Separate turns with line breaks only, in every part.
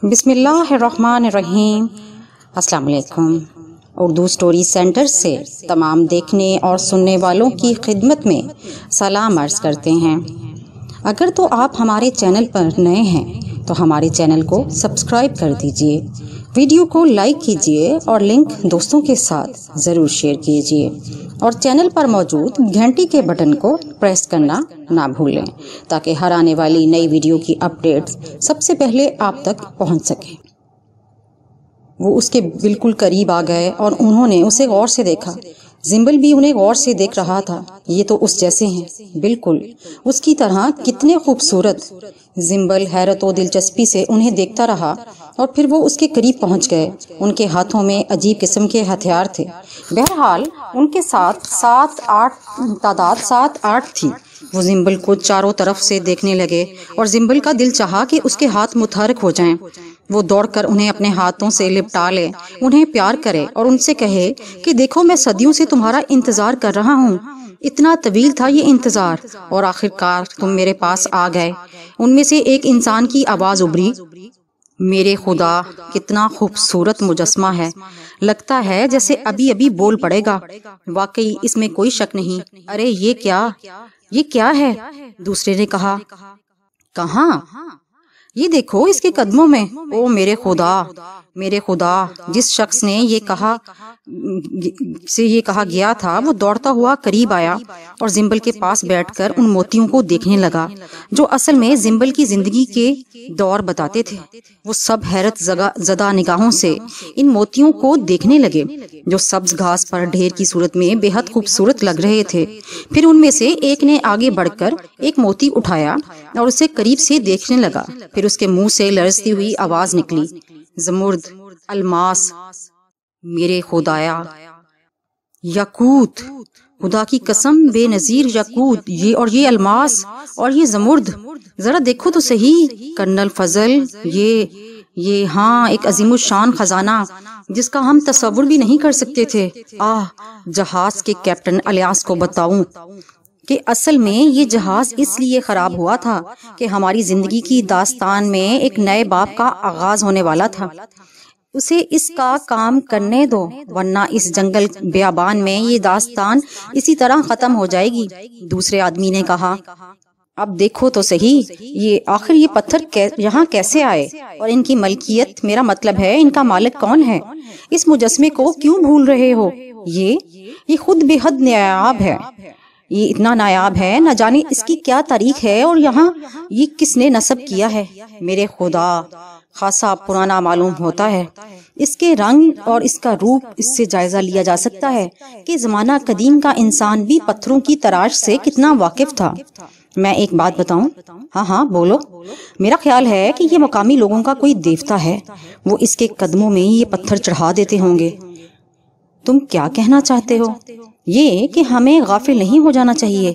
بسم اللہ الرحمن الرحیم۔ السلام علیکم۔ اردو سٹوری سینٹر سے تمام دیکھنے اور سننے والوں کی خدمت میں سلام عرض کرتے ہیں۔ اگر تو آپ ہمارے چینل پر نئے ہیں تو ہمارے چینل کو سبسکرائب کر دیجئے، ویڈیو کو لائک کیجئے اور لنک دوستوں کے ساتھ ضرور شیئر کیجئے اور چینل پر موجود گھنٹی کے بٹن کو پریس کرنا نہ بھولیں تاکہ ہر آنے والی نئی ویڈیو کی اپڈیٹس سب سے پہلے آپ تک پہنچ سکیں۔ وہ اس کے بالکل قریب آ گئے اور انہوں نے اسے غور سے دیکھا۔ زمبل بھی انہیں غور سے دیکھ رہا تھا۔ یہ تو اس جیسے ہیں، بالکل اس کی طرح، کتنے خوبصورت۔ زمبل حیرت و دلچسپی سے انہیں دیکھتا رہا اور پھر وہ اس کے قریب پہنچ گئے۔ ان کے ہاتھوں میں عجیب قسم کے ہتھیار تھے۔ بہرحال ان کے ساتھ تعداد 7-8 تھی۔ وہ زمبل کو چاروں طرف سے دیکھنے لگے اور زمبل کا دل چاہا کہ اس کے ہاتھ متحرک ہو جائیں۔ وہ دوڑ کر انہیں اپنے ہاتھوں سے لپٹا لے، انہیں پیار کرے اور ان سے کہے کہ دیکھو، میں صدیوں سے تمہارا انتظار کر رہا ہوں۔ اتنا طویل تھا یہ انتظار اور آخر کار تم میرے پاس آ گئے۔ ان میں سے ایک انسان کی آواز ابھری، میرے خدا، کتنا خوبصورت مجسمہ ہے، لگتا ہے جیسے ابھی ابھی بول پڑے گا۔ واقعی اس میں کوئی شک نہیں۔ ارے یہ کیا ہے؟ دوسرے نے کہا۔ کہاں؟ یہ دیکھو اس کے قدموں میں۔ او میرے خدا، جس شخص نے یہ کہا گیا تھا وہ دوڑتا ہوا قریب آیا اور زمبل کے پاس بیٹھ کر ان موتیوں کو دیکھنے لگا جو اصل میں زمبل کی زندگی کے دور بتاتے تھے۔ وہ سب حیرت زدہ نگاہوں سے ان موتیوں کو دیکھنے لگے جو سبز گھاس پر ڈھیر کی صورت میں بے حد خوبصورت لگ رہے تھے۔ پھر ان میں سے ایک نے آگے بڑھ کر ایک موتی اٹھایا اور اسے قریب سے دیکھنے لگا۔ پھر اس کے منہ سے لرزتی ہوئی آواز نکلی، زمرد، الماس، میرے خدایا، یاقوت، خدا کی قسم، بے نظیر یاقوت، یہ الماس اور یہ زمرد، ذرا دیکھو تو صحیح کرنل فضل، یہ ہاں ایک عظیم الشان خزانہ جس کا ہم تصور بھی نہیں کر سکتے تھے۔ جہاز کے کیپٹن الیاس کو بتاؤں کہ اصل میں یہ جہاز اس لیے خراب ہوا تھا کہ ہماری زندگی کی داستان میں ایک نئے باب کا آغاز ہونے والا تھا۔ اسے اس کا کام کرنے دو ورنہ اس جنگل بیابان میں یہ داستان اسی طرح ختم ہو جائے گی۔ دوسرے آدمی نے کہا، اب دیکھو تو صحیح، آخر یہ پتھر یہاں کیسے آئے اور ان کی ملکیت، میرا مطلب ہے ان کا مالک کون ہے؟ اس مجسمے کو کیوں بھول رہے ہو؟ یہ خود بے حد نایاب ہے، یہ اتنا نایاب ہے، نہ جانے اس کی کیا تاریخ ہے اور یہاں یہ کس نے نصب کیا ہے۔ میرے خدا، خاصا پرانا معلوم ہوتا ہے۔ اس کے رنگ اور اس کا روپ، اس سے جائزہ لیا جا سکتا ہے کہ زمانہ قدیم کا انسان بھی پتھروں کی تراش سے کتنا واقف تھا۔ میں ایک بات بتاؤں؟ ہاں بولو۔ میرا خیال ہے کہ یہ مقامی لوگوں کا کوئی دیوتا ہے، وہ اس کے قدموں میں یہ پتھر چڑھا دیتے ہوں گے۔ تم کیا کہنا چاہتے ہو؟ یہ کہ ہمیں غافل نہیں ہو جانا چاہیے۔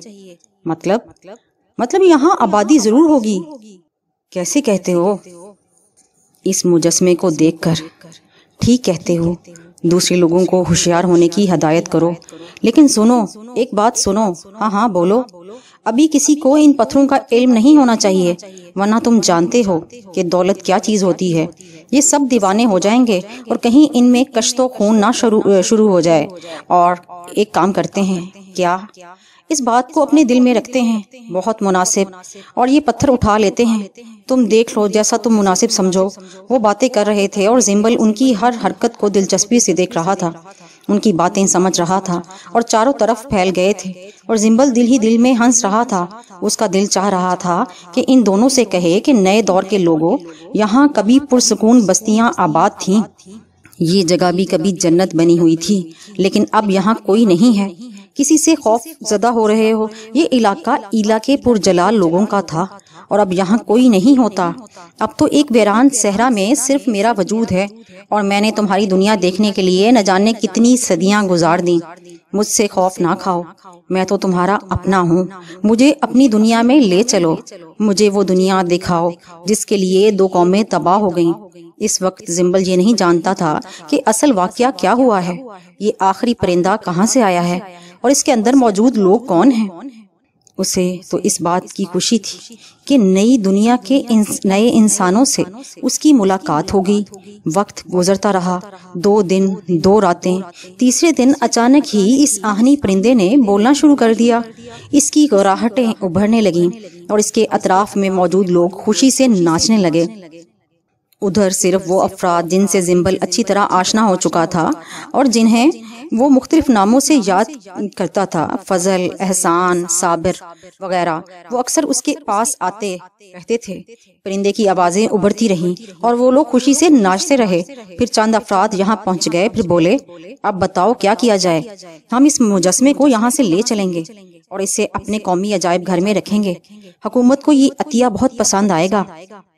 مطلب یہاں آبادی ضرور ہوگی۔ کیسے کہتے ہو؟ اس مجسمے کو دیکھ کر۔ ٹھیک کہتے ہو، دوسرے لوگوں کو ہوشیار ہونے کی ہدایت کرو، لیکن سنو، ایک بات سنو۔ ہاں بولو۔ ابھی کسی کو ان پتھروں کا علم نہیں ہونا چاہیے، ورنہ تم جانتے ہو کہ دولت کیا چیز ہوتی ہے۔ یہ سب دیوانے ہو جائیں گے اور کہیں ان میں کشت و خون نہ شروع ہو جائے۔ اور ایک کام کرتے ہیں، کیا اس بات کو اپنے دل میں رکھتے ہیں، بہت مناسب، اور یہ پتھر اٹھا لیتے ہیں۔ تم دیکھ لو جیسا تم مناسب سمجھو۔ وہ باتیں کر رہے تھے اور زمبل ان کی ہر حرکت کو دلچسپی سے دیکھ رہا تھا، ان کی باتیں سمجھ رہا تھا اور چاروں طرف پھیل گئے تھے، اور زمبل دل ہی دل میں ہنس رہا تھا۔ اس کا دل چاہ رہا تھا کہ ان دونوں سے کہے کہ نئے دور کے لوگوں، یہاں کبھی پرسکون بستیاں آباد تھیں، یہ جگہ بھی کبھی جنت بنی ہوئی تھی، لیکن اب یہاں کوئی نہیں ہے۔ کسی سے خوف زدہ ہو رہے ہو؟ یہ علاقہ کے پرجلال لوگوں کا تھا اور اب یہاں کوئی نہیں ہوتا۔ اب تو ایک ویران صحرا میں صرف میرا وجود ہے اور میں نے تمہاری دنیا دیکھنے کے لیے نہ جانے کتنی صدیاں گزار دیں۔ مجھ سے خوف نہ کھاؤ، میں تو تمہارا اپنا ہوں، مجھے اپنی دنیا میں لے چلو، مجھے وہ دنیا دکھاؤ جس کے لیے 2 قومیں تباہ ہو گئیں۔ اس وقت زمبل یہ نہیں جانتا تھا کہ اصل واقعہ کیا ہوا ہے، یہ آخری پرندہ کہاں سے آیا ہے اور اس کے اندر موجود لوگ کون ہیں۔ اسے تو اس بات کی خوشی تھی کہ نئی دنیا کے نئے انسانوں سے اس کی ملاقات ہوگی۔ وقت گزرتا رہا، 2 دن 2 راتیں۔ تیسرے دن اچانک ہی اس آہنی پرندے نے بولنا شروع کر دیا۔ اس کی گراہٹیں ابھرنے لگیں اور اس کے اطراف میں موجود لوگ خوشی سے ناچنے لگے۔ ادھر صرف وہ افراد جن سے زمبل اچھی طرح آشنا ہو چکا تھا اور جنہیں وہ مختلف ناموں سے یاد کرتا تھا، فضل، احسان، صابر وغیرہ، وہ اکثر اس کے پاس آتے رہتے تھے۔ پرندے کی آوازیں ابھرتی رہیں اور وہ لوگ خوشی سے ناچتے رہے۔ پھر چند افراد یہاں پہنچ گئے، پھر بولے، اب بتاؤ کیا کیا جائے؟ ہم اس مجسمے کو یہاں سے لے چلیں گے اور اسے اپنے قومی عجائب گھر میں رکھیں گے۔ حکومت کو یہ عطیہ بہت پسند آئے گا،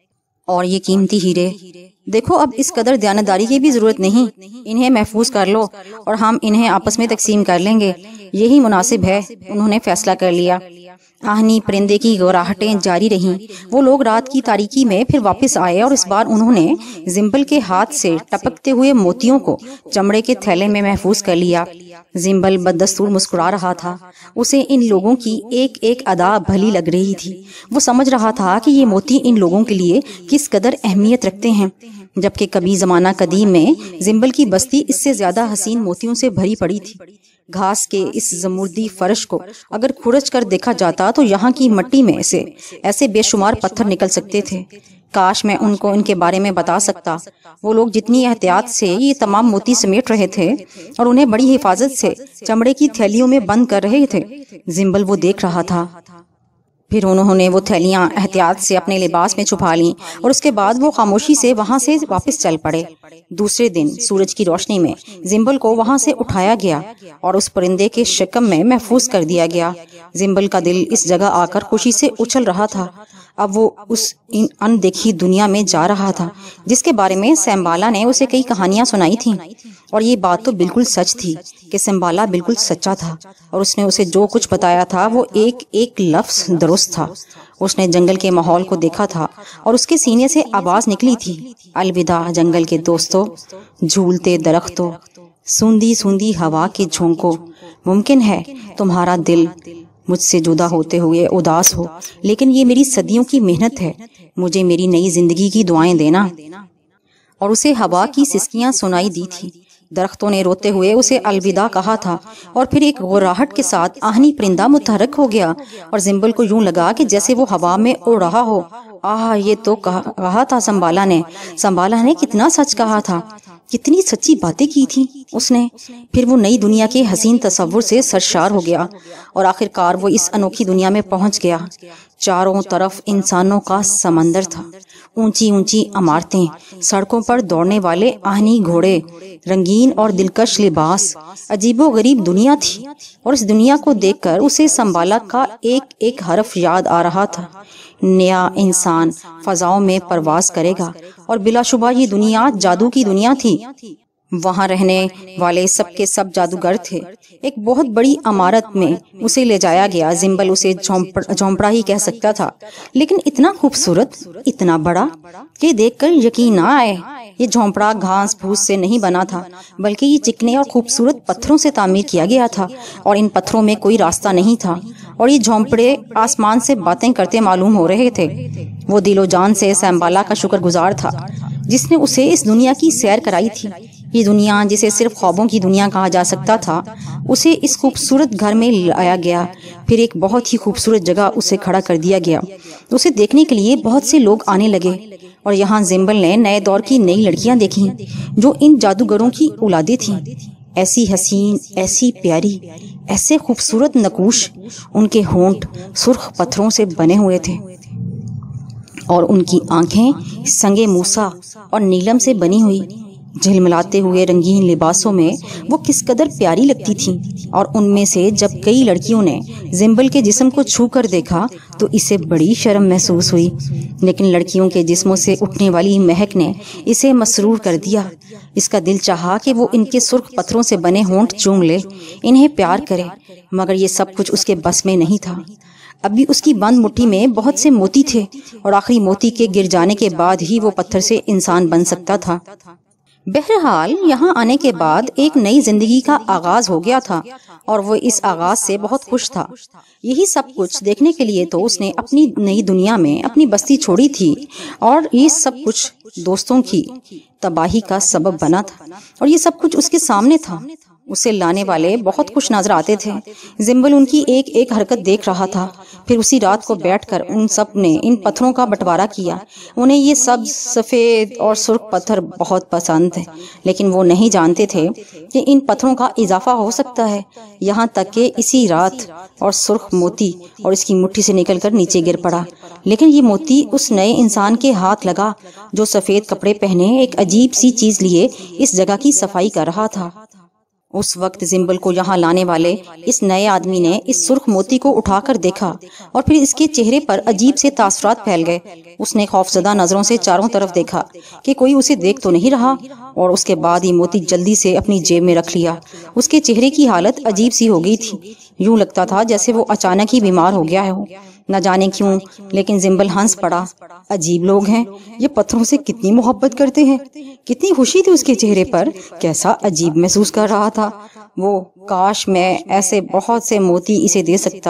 اور یہ قیمتی ہیرے، دیکھو اب اس قدر دیانتداری کی بھی ضرورت نہیں، انہیں محفوظ کر لو اور ہم انہیں آپس میں تقسیم کر لیں گے، یہی مناسب ہے۔ انہوں نے فیصلہ کر لیا۔ آہنی پرندے کی گراہٹیں جاری رہیں۔ وہ لوگ رات کی تاریکی میں پھر واپس آئے اور اس بار انہوں نے زمبل کے ہاتھ سے ٹپکتے ہوئے موتیوں کو چمڑے کے تھیلے میں محفوظ کر لیا۔ زمبل بددستور مسکرا رہا تھا۔ اسے ان لوگوں کی ایک ایک ادا بھلی لگ رہی تھی۔ وہ سمجھ رہا تھا کہ یہ موتی ان لوگوں کے لیے کس قدر اہمیت رکھتے ہیں، جبکہ کبھی زمانہ قدیم میں زمبل کی بستی اس سے زیادہ حسین موتیوں سے بھری پڑی تھی۔ گھاس کے اس زمردی فرش کو اگر کھرچ کر دیکھا جاتا تو یہاں کی مٹی میں سے ایسے بے شمار پتھر نکل سکتے تھے۔ کاش میں ان کو ان کے بارے میں بتا سکتا۔ وہ لوگ جتنی احتیاط سے یہ تمام موتی سمیٹ رہے تھے اور انہیں بڑی حفاظت سے چمڑے کی تھیلیوں میں بند کر رہے تھے، زمبل وہ دیکھ رہا تھا۔ پھر انہوں نے وہ تھیلیاں احتیاط سے اپنے لباس میں چھپا لیں اور اس کے بعد وہ خاموشی سے وہاں سے واپس چل پڑے۔ دوسرے دن سورج کی روشنی میں زمبل کو وہاں سے اٹھایا گیا اور اس پرندے کے شکم میں محفوظ کر دیا گیا۔ زمبل کا دل اس جگہ آ کر خوشی سے اچھل رہا تھا۔ اب وہ اس اندیکھی دنیا میں جا رہا تھا جس کے بارے میں سمبالا نے اسے کئی کہانیاں سنائی تھیں، اور یہ بات تو بالکل سچ تھی کہ سمبالا بالکل سچا تھا اور اس نے اسے جو کچھ بتایا تھا وہ ایک ایک لفظ درست تھا۔ اس نے جنگل کے ماحول کو دیکھا تھا اور اس کے سینے سے آواز نکلی تھی، الوداع جنگل کے دوستوں، جھولتے درختوں، سوندی سوندی ہوا کے جھونکوں۔ ممکن ہے تمہارا دل مجھ سے جدا ہوتے ہوئے اداس ہو، لیکن یہ میری صدیوں کی محنت ہے، مجھے میری نئی زندگی کی دعائیں دینا۔ اور اسے ہوا کی سسکیاں سنائی دی تھی۔ درختوں نے روتے ہوئے اسے الوداع کہا تھا، اور پھر ایک غراہٹ کے ساتھ آہنی پرندہ متحرک ہو گیا اور زمبل کو یوں لگا کہ جیسے وہ ہوا میں اڑ رہا ہو۔ یہ تو کہا تھا سمبالا نے کتنا سچ کہا تھا، کتنی سچی باتیں کی تھی اس نے۔ پھر وہ نئی دنیا کے حسین تصور سے سرشار ہو گیا اور آخرکار وہ اس انوکھی دنیا میں پہنچ گیا۔ چاروں طرف انسانوں کا سمندر تھا، اونچی اونچی عمارتیں، سڑکوں پر دوڑنے والے آہنی گھوڑے، رنگین اور دلکش لباس، عجیب و غریب دنیا تھی۔ اور اس دنیا کو دیکھ کر اسے سمبالا کا ایک ایک حرف یاد آ رہا تھا۔ نیا انسان فضاؤں میں پرواز کرے گا، اور بلا شبہ یہ دنیا جادو کی دنیا تھی۔ وہاں رہنے والے سب کے سب جادوگر تھے۔ ایک بہت بڑی عمارت میں اسے لے جایا گیا۔ زمبل اسے جھونپڑا ہی کہہ سکتا تھا، لیکن اتنا خوبصورت، اتنا بڑا کہ دیکھ کر یقین نہ آئے۔ یہ جھونپڑا گھاس پھوس سے نہیں بنا تھا، بلکہ یہ چکنے اور خوبصورت پتھروں سے تعمیر کیا گیا تھا، اور ان پتھروں میں کوئی راستہ نہیں تھا، اور یہ جھونپڑے آسمان سے باتیں کرتے معلوم ہو رہے تھے۔ وہ دل و جان سے سمبالا کا شکر گزار تھا جس نے اسے اس دنیا کی سیر کرائی تھی۔ یہ دنیا جسے صرف خوابوں کی دنیا کہا جا سکتا تھا، اسے اس خوبصورت گھر میں لایا گیا۔ پھر ایک بہت ہی خوبصورت جگہ اسے کھڑا کر دیا گیا۔ اسے دیکھنے کے لیے بہت سے لوگ آنے لگے، اور یہاں زمبل نے نئے دور کی نئی لڑکیاں دیکھیں جو ان جادوگروں کی اولادیں تھیں۔ ایسی حسین، ایسی پیاری، ایسے خوبصورت نقوش، ان کے ہونٹ سرخ پتھروں سے بنے ہوئے تھے، اور ان کی آنکھیں سنگ موسیٰ اور نیلم سے بنی ہوئی۔ جھلملاتے ہوئے رنگین لباسوں میں وہ کس قدر پیاری لگتی تھیں، اور ان میں سے جب کئی لڑکیوں نے زمبل کے جسم کو چھو کر دیکھا تو اسے بڑی شرم محسوس ہوئی، لیکن لڑکیوں کے جسموں سے اٹھنے والی مہک نے اسے مسرور کر دیا۔ اس کا دل چاہا کہ وہ ان کے سرخ پتھروں سے بنے ہونٹ چوم لے، انہیں پیار کرے، مگر یہ سب کچھ اس کے بس میں نہیں تھا۔ ابھی اس کی بند مٹھی میں بہت سے موتی تھے، اور آخری موتی کے گر جانے کے بعد ہی وہ پتھر سے انسان بن سکتا تھا۔ بہرحال یہاں آنے کے بعد ایک نئی زندگی کا آغاز ہو گیا تھا اور وہ اس آغاز سے بہت خوش تھا۔ یہی سب کچھ دیکھنے کے لیے تو اس نے اپنی نئی دنیا میں اپنی بستی چھوڑی تھی، اور یہ سب کچھ دوستوں کی تباہی کا سبب بنا تھا، اور یہ سب کچھ اس کے سامنے تھا۔ اسے لانے والے بہت خوش نظر آتے تھے۔ زمبل ان کی ایک ایک حرکت دیکھ رہا تھا۔ پھر اسی رات کو بیٹھ کر ان سب نے ان پتھروں کا بٹوارا کیا۔ انہیں یہ سبز، سفید اور سرخ پتھر بہت پسند تھے، لیکن وہ نہیں جانتے تھے کہ ان پتھروں کا اضافہ ہو سکتا ہے، یہاں تک کہ اسی رات اور سرخ موتی اور اس کی مٹھی سے نکل کر نیچے گر پڑا۔ لیکن یہ موتی اس نئے انسان کے ہاتھ لگا جو سفید کپڑے پہنے ایک عجیب سی چیز لیے اس جگہ کی صفائی کر رہا تھا۔ اس وقت زمبل کو یہاں لانے والے اس نئے آدمی نے اس سرخ موتی کو اٹھا کر دیکھا، اور پھر اس کے چہرے پر عجیب سے تاثرات پھیل گئے۔ اس نے خوفزدہ نظروں سے چاروں طرف دیکھا کہ کوئی اسے دیکھ تو نہیں رہا، اور اس کے بعد یہ موتی جلدی سے اپنی جیب میں رکھ لیا۔ اس کے چہرے کی حالت عجیب سی ہو گئی تھی، یوں لگتا تھا جیسے وہ اچانک ہی بیمار ہو گیا ہو، نہ جانے کیوں، لیکن زمبل ہنس پڑا۔ عجیب لوگ ہیں، یہ پتھروں سے کتنی محبت کرتے ہیں۔ کتنی خوشی تھی اس کے چہرے پر، کیسا عجیب محسوس کر رہا تھا وہ، کاش میں ایسے بہت سے موتی اسے دے سکتا۔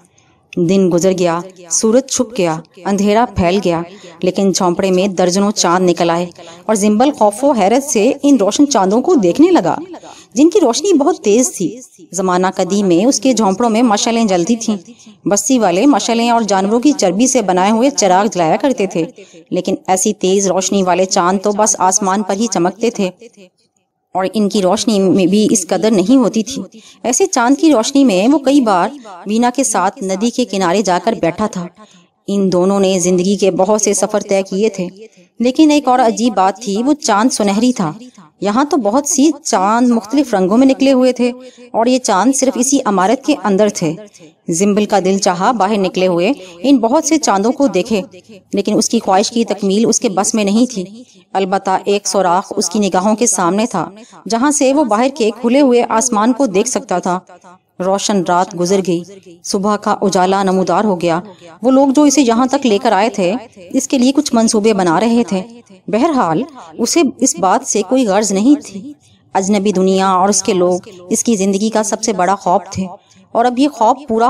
دن گزر گیا، سورج چھپ گیا، اندھیرا پھیل گیا، لیکن جھونپڑے میں درجنوں چاند نکل آئے، اور زمبل خوف و حیرت سے ان روشن چاندوں کو دیکھنے لگا جن کی روشنی بہت تیز تھی۔ زمانہ قدیم میں اس کے جھونپڑوں میں مشعلیں جلتی تھیں۔ بستی والے مشعلیں اور جانوروں کی چربی سے بنائے ہوئے چراغ جلایا کرتے تھے، لیکن ایسی تیز روشنی والے چاند تو بس آسمان پر ہی چمکتے تھے، اور ان کی روشنی میں بھی اس قدر نہیں ہوتی تھی۔ ایسے چاند کی روشنی میں وہ کئی بار وینا کے ساتھ ندی کے کنارے جا کر بیٹھا تھا۔ ان دونوں نے زندگی کے بہت سے سفر طے کیے تھے، لیکن ایک اور عجیب بات تھی، وہ چاند سنہری تھا۔ یہاں تو بہت سی چاند مختلف رنگوں میں نکلے ہوئے تھے، اور یہ چاند صرف اسی عمارت کے اندر تھے۔ زمبل کا دل چاہا باہر نکلے ہوئے ان بہت سے چاندوں کو دیکھے، لیکن اس کی خواہش کی تکمیل اس کے بس میں نہیں تھی۔ البتہ ایک سوراخ اس کی نگاہوں کے سامنے تھا، جہاں سے وہ باہر کے کھلے ہوئے آسمان کو دیکھ سکتا تھا۔ روشن رات گزر گئی، صبح کا اجالا نمودار ہو گیا۔ وہ لوگ جو اسے یہاں تک لے کر آئے تھے اس کے لیے کچھ منصوبے بنا رہے تھے۔ بہرحال اسے اس بات سے کوئی غرض نہیں تھی۔ اجنبی دنیا اور اس کے لوگ اس کی زندگی کا سب سے بڑا خوف تھے، اور اب یہ خوف پورا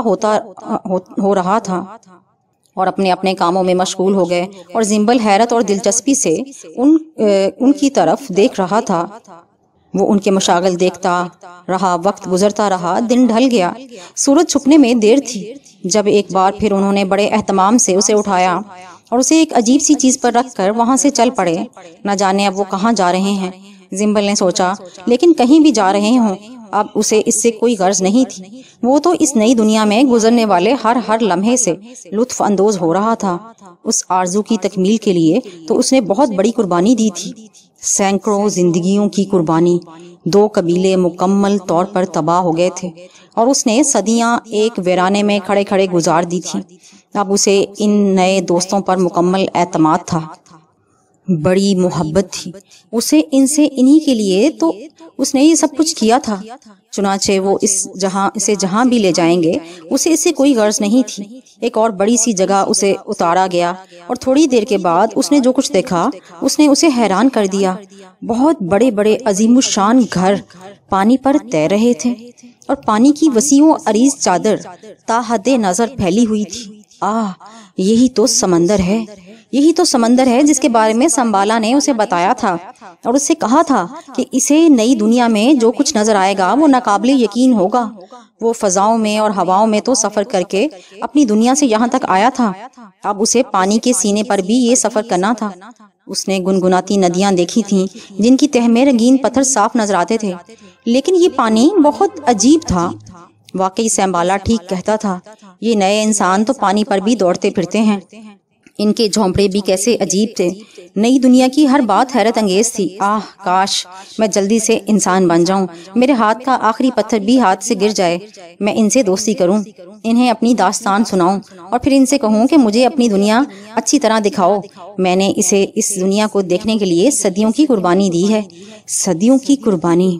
ہو رہا تھا، اور اپنے اپنے کاموں میں مشغول ہو گئے، اور زمبل حیرت اور دلچسپی سے ان کی طرف دیکھ رہا تھا۔ وہ ان کے مشاغل دیکھتا رہا، وقت گزرتا رہا، دن ڈھل گیا، سورج چھپنے میں دیر تھی، جب ایک بار پھر انہوں نے بڑے اہتمام سے اسے اٹھایا اور اسے ایک عجیب سی چیز پر رکھ کر وہاں سے چل پڑے۔ نہ جانے اب وہ کہاں جا رہے ہیں، زمبل نے سوچا، لیکن کہیں بھی جا رہے ہوں اب اسے اس سے کوئی غرض نہیں تھی۔ وہ تو اس نئی دنیا میں گزرنے والے ہر لمحے سے لطف اندوز ہو رہا تھا۔ اس آرزو کی تکمیل کے لیے تو اس نے بہت بڑی قربانی دی تھی، سینکڑوں زندگیوں کی قربانی۔ 2 قبیلے مکمل طور پر تباہ ہو گئے تھے، اور اس نے صدیاں ایک ویرانے میں کھڑے کھڑے گزار دی تھی۔ اب اسے ان نئے دوستوں پر مکمل اعتماد تھا، بڑی محبت تھی اسے ان سے، انہی کے لیے تو اس نے یہ سب کچھ کیا تھا۔ چنانچہ وہ اسے جہاں بھی لے جائیں گے اسے اس سے کوئی غرض نہیں تھی۔ ایک اور بڑی سی جگہ اسے اتارا گیا، اور تھوڑی دیر کے بعد اس نے جو کچھ دیکھا اس نے اسے حیران کر دیا۔ بہت بڑے بڑے عظیم الشان گھر پانی پر تیر رہے تھے، اور پانی کی وسیع و عریض چادر تا حد نظر پھیلی ہوئی تھی۔ یہی تو سمندر ہے، یہی تو سمندر ہے جس کے بارے میں سنبالا نے اسے بتایا تھا، اور اس سے کہا تھا کہ اسے نئی دنیا میں جو کچھ نظر آئے گا وہ ناقابل یقین ہوگا۔ وہ فضاؤں میں اور ہواؤں میں تو سفر کر کے اپنی دنیا سے یہاں تک آیا تھا، اب اسے پانی کے سینے پر بھی یہ سفر کرنا تھا۔ اس نے گنگناتی ندیاں دیکھی تھیں جن کی تہ میں رنگین پتھر صاف نظر آتے تھے، لیکن یہ پانی بہت عجیب تھا۔ واقعی سنبالا ٹھیک کہتا تھا، یہ نئے انسان تو پانی پر بھی دوڑتے پھرتے ہیں۔ ان کے جھونپڑے بھی کیسے عجیب تھے، نئی دنیا کی ہر بات حیرت انگیز تھی۔ کاش میں جلدی سے انسان بن جاؤں، میرے ہاتھ کا آخری پتھر بھی ہاتھ سے گر جائے، میں ان سے دوستی کروں، انہیں اپنی داستان سناؤں، اور پھر ان سے کہوں کہ مجھے اپنی دنیا اچھی طرح دکھاؤ۔ میں نے اسے اس دنیا کو دیکھنے کے لیے صدیوں کی قربانی دی ہے، صدیوں کی قربانی۔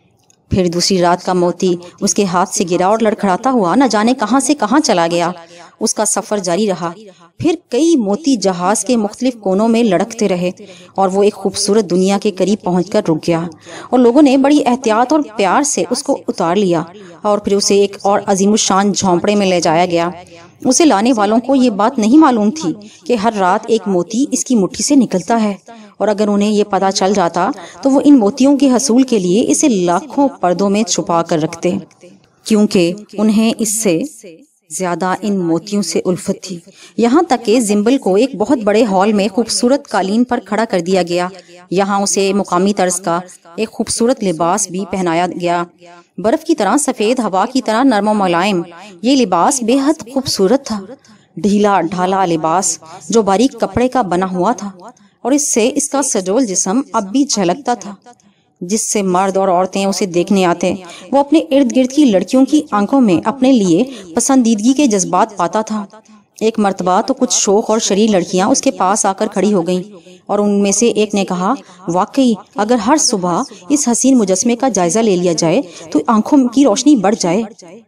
پھر دوسری رات کا موتی اس کے ہاتھ سے گرا اور لڑکھڑاتا ہوا نہ جانے کہاں سے کہاں چلا گیا۔ اس کا سفر جاری رہا۔ پھر کئی موتی جہاز کے مختلف کونوں میں لڑکتے رہے اور وہ ایک خوبصورت دنیا کے قریب پہنچ کر رک گیا، اور لوگوں نے بڑی احتیاط اور پیار سے اس کو اتار لیا اور پھر اسے ایک اور عظیم الشان جھونپڑے میں لے جایا گیا۔ اسے لانے والوں کو یہ بات نہیں معلوم تھی کہ ہر رات ایک موتی اس کی مٹھی سے نکلتا ہے، اور اگر انہیں یہ پتہ چل جاتا تو وہ ان موتیوں کے حصول کے لیے اسے لاکھوں پردوں میں چھپا کر رکھتے، کیونکہ انہیں اس سے زیادہ ان موتیوں سے الفت تھی۔ یہاں تک کہ زمبل کو ایک بہت بڑے ہال میں خوبصورت قالین پر کھڑا کر دیا گیا۔ یہاں اسے مقامی طرز کا ایک خوبصورت لباس بھی پہنایا گیا، برف کی طرح سفید، ہوا کی طرح نرم و ملائم۔ یہ لباس بے حد خوبصورت تھا، ڈھیلا ڈھالا لباس جو باریک کپڑے کا بنا ہوا تھا، اور اس سے اس کا سجول جسم اب بھی جھلکتا تھا۔ جس سے مرد اور عورتیں اسے دیکھنے آتے، وہ اپنے ارد گرد کی لڑکیوں کی آنکھوں میں اپنے لیے پسندیدگی کے جذبات پاتا تھا۔ ایک مرتبہ تو کچھ شوخ اور شریر لڑکیاں اس کے پاس آ کر کھڑی ہو گئیں، اور ان میں سے ایک نے کہا، واقعی اگر ہر صبح اس حسین مجسمے کا جائزہ لے لیا جائے تو آنکھوں کی روشنی بڑھ جائے۔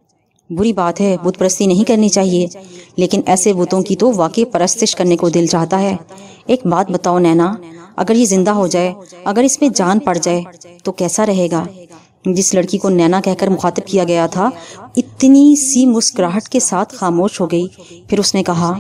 بری بات ہے، بت پرستی نہیں کرنی چاہیے، لیکن ایسے بتوں کی تو واقعی پرستش کرنے کو دل چاہتا ہے۔ ایک بات بتاؤ نینا، اگر یہ زندہ ہو جائے، اگر اس میں جان پڑ جائے تو کیسا رہے گا؟ جس لڑکی کو نینا کہہ کر مخاطب کیا گیا تھا اتنی سی مسکراہٹ کے ساتھ خاموش ہو گئی۔ پھر اس نے کہا،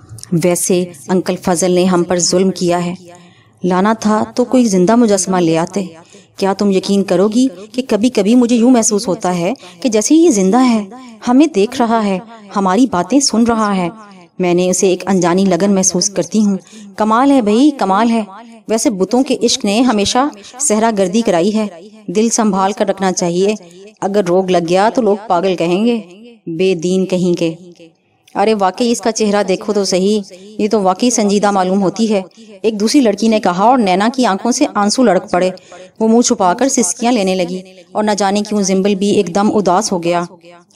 ویسے انکل فضل نے ہم پر ظلم کیا ہے، لانا تھا تو کوئی زندہ مجسمہ لے آتے۔ کیا تم یقین کرو گی کہ کبھی کبھی مجھے یوں محسوس ہوتا ہے کہ جیسے یہ زندہ ہے، ہمیں دیکھ رہا ہے، ہماری باتیں سن رہا ہے۔ میں نے اسے ایک انجانی لگن محسوس کرتی ہوں۔ کمال ہے بھائی، کمال ہے۔ ویسے بتوں کے عشق نے ہمیشہ صحرا گردی کرائی ہے، دل سنبھال کر رکھنا چاہیے، اگر روگ لگ گیا تو لوگ پاگل کہیں گے، بے دین کہیں گے۔ ارے واقعی اس کا چہرہ دیکھو تو صحیح، یہ تو واقعی سنجیدہ معلوم ہوتی ہے، ایک دوسری لڑکی نے کہا، اور نینا کی آنکھوں سے آنسو لڑک پڑے۔ وہ منہ چھپا کر سسکیاں لینے لگی، اور نہ جانے کیوں زمبل بھی ایک دم اداس ہو گیا۔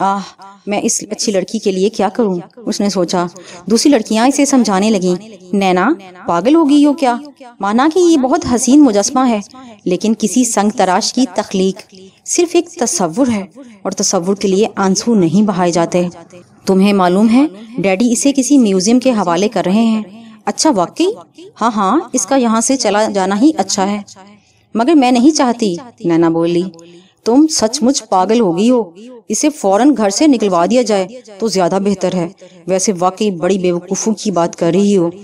میں اس اچھی لڑکی کے لیے کیا کروں، اس نے سوچا۔ دوسری لڑکیاں اسے سمجھانے لگیں، نینا پاگل ہو گئی ہو کیا؟ مانا کہ یہ بہت حسین مجسمہ ہے، لیکن کسی سنگ تراش کی تخلیق، صرف ایک تصور ہے، اور تصور کے لیے آنسو نہیں بہائے جاتے۔ تمہیں معلوم ہے ڈیڈی اسے کسی میوزیم کے حوالے کر رہے ہیں۔ اچھا واقعی؟ ہاں، اس کا یہاں سے چلا جانا ہی اچھا ہے، مگر میں نہیں چاہتی، نینا بولی۔ تم سچ مچ پاگل ہو گئی ہو، اسے فوراً گھر سے نکلوا دیا جائے تو زیادہ بہتر ہے۔ ویسے واقعی بڑی بیوقوفوں کی بات کر رہی ہو۔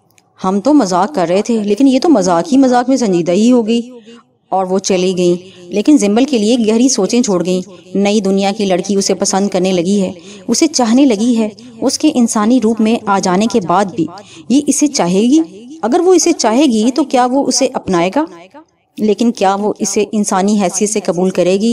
ہم تو مذاق کر رہے تھے، لیکن یہ تو مذاق ہی مذاق میں سنجیدہ ہی ہو گئی۔ اور وہ چلی گئیں، لیکن زمبل کے لیے گہری سوچیں چھوڑ گئیں۔ نئی دنیا کی لڑکی اسے پسند کرنے لگی ہے، اسے چاہنے لگی ہے، اس کے انسانی روپ میں آ جانے کے بعد بھی یہ اسے چاہے گی۔ اگر وہ اسے چاہے گی تو کیا وہ اسے اپنائے گا؟ لیکن کیا وہ اسے انسانی حیثیت سے قبول کرے گی؟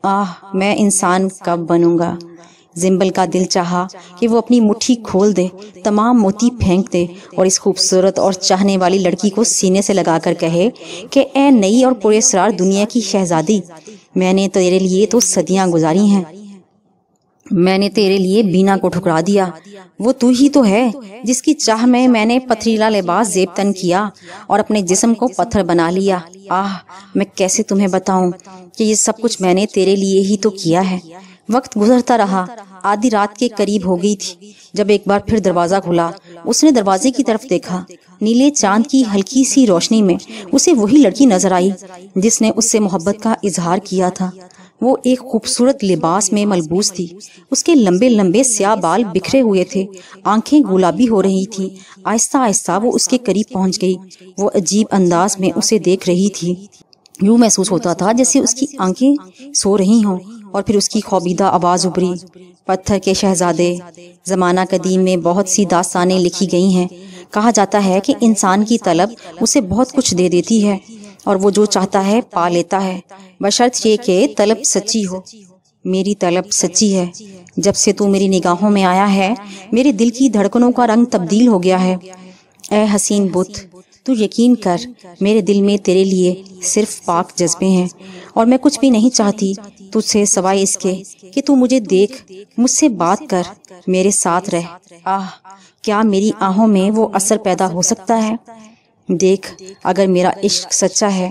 میں انسان کب بنوں گا؟ زمبل کا دل چاہا کہ وہ اپنی مٹھی کھول دے، تمام موتی پھینک دے، اور اس خوبصورت اور چاہنے والی لڑکی کو سینے سے لگا کر کہے کہ اے نئی اور پراسرار دنیا کی شہزادی، میں نے تیرے لیے تو صدیاں گزاری ہیں، میں نے تیرے لیے بینا کو ٹھکرا دیا، وہ تو ہی تو ہے جس کی چاہ میں نے پتھریلا لباس زیب تن کیا اور اپنے جسم کو پتھر بنا لیا۔ میں کیسے تمہیں بتاؤں کہ یہ سب کچھ میں نے تیرے لیے ہی تو کیا ہے۔ وقت گزرتا رہا، آدھی رات کے قریب ہو گئی تھی جب ایک بار پھر دروازہ کھلا۔ اس نے دروازے کی طرف دیکھا، نیلے چاند کی ہلکی سی روشنی میں اسے وہی لڑکی نظر آئی جس نے اس سے محبت کا اظہار کیا تھا۔ وہ ایک خوبصورت لباس میں ملبوس تھی، اس کے لمبے لمبے سیاہ بال بکھرے ہوئے تھے، آنکھیں گلابی ہو رہی تھیں۔ آہستہ آہستہ وہ اس کے قریب پہنچ گئی، وہ عجیب انداز میں اسے دیکھ رہی تھی، یوں محسوس ہوتا تھا جیسے اس کی آنکھیں سو رہی ہوں۔ اور پھر اس کی خوابیدہ آواز ابھری، پتھر کے شہزادے۔ زمانہ قدیم میں بہت سی داستانیں لکھی گئی ہیں، کہا جاتا ہے کہ انسان کی طلب اسے بہت کچھ دے دیتی ہے، اور وہ جو چاہتا ہے پا لیتا ہے، بشرط یہ کہ طلب سچی ہو۔ میری طلب سچی ہے، جب سے تو میری نگاہوں میں آیا ہے میرے دل کی دھڑکنوں کا رنگ تبدیل ہو گیا ہے۔ اے حسین بت، تو یقین کر میرے دل میں تیرے لیے صرف پاک جذبے ہیں، اور میں کچھ بھی نہیں چاہتی تجھ سے سوائے اس کے کہ تو مجھے دیکھ، مجھ سے بات کر، میرے ساتھ رہ۔ کیا میری آہوں میں وہ اثر پیدا ہو سکتا ہے؟ دیکھ، اگر میرا عشق سچا ہے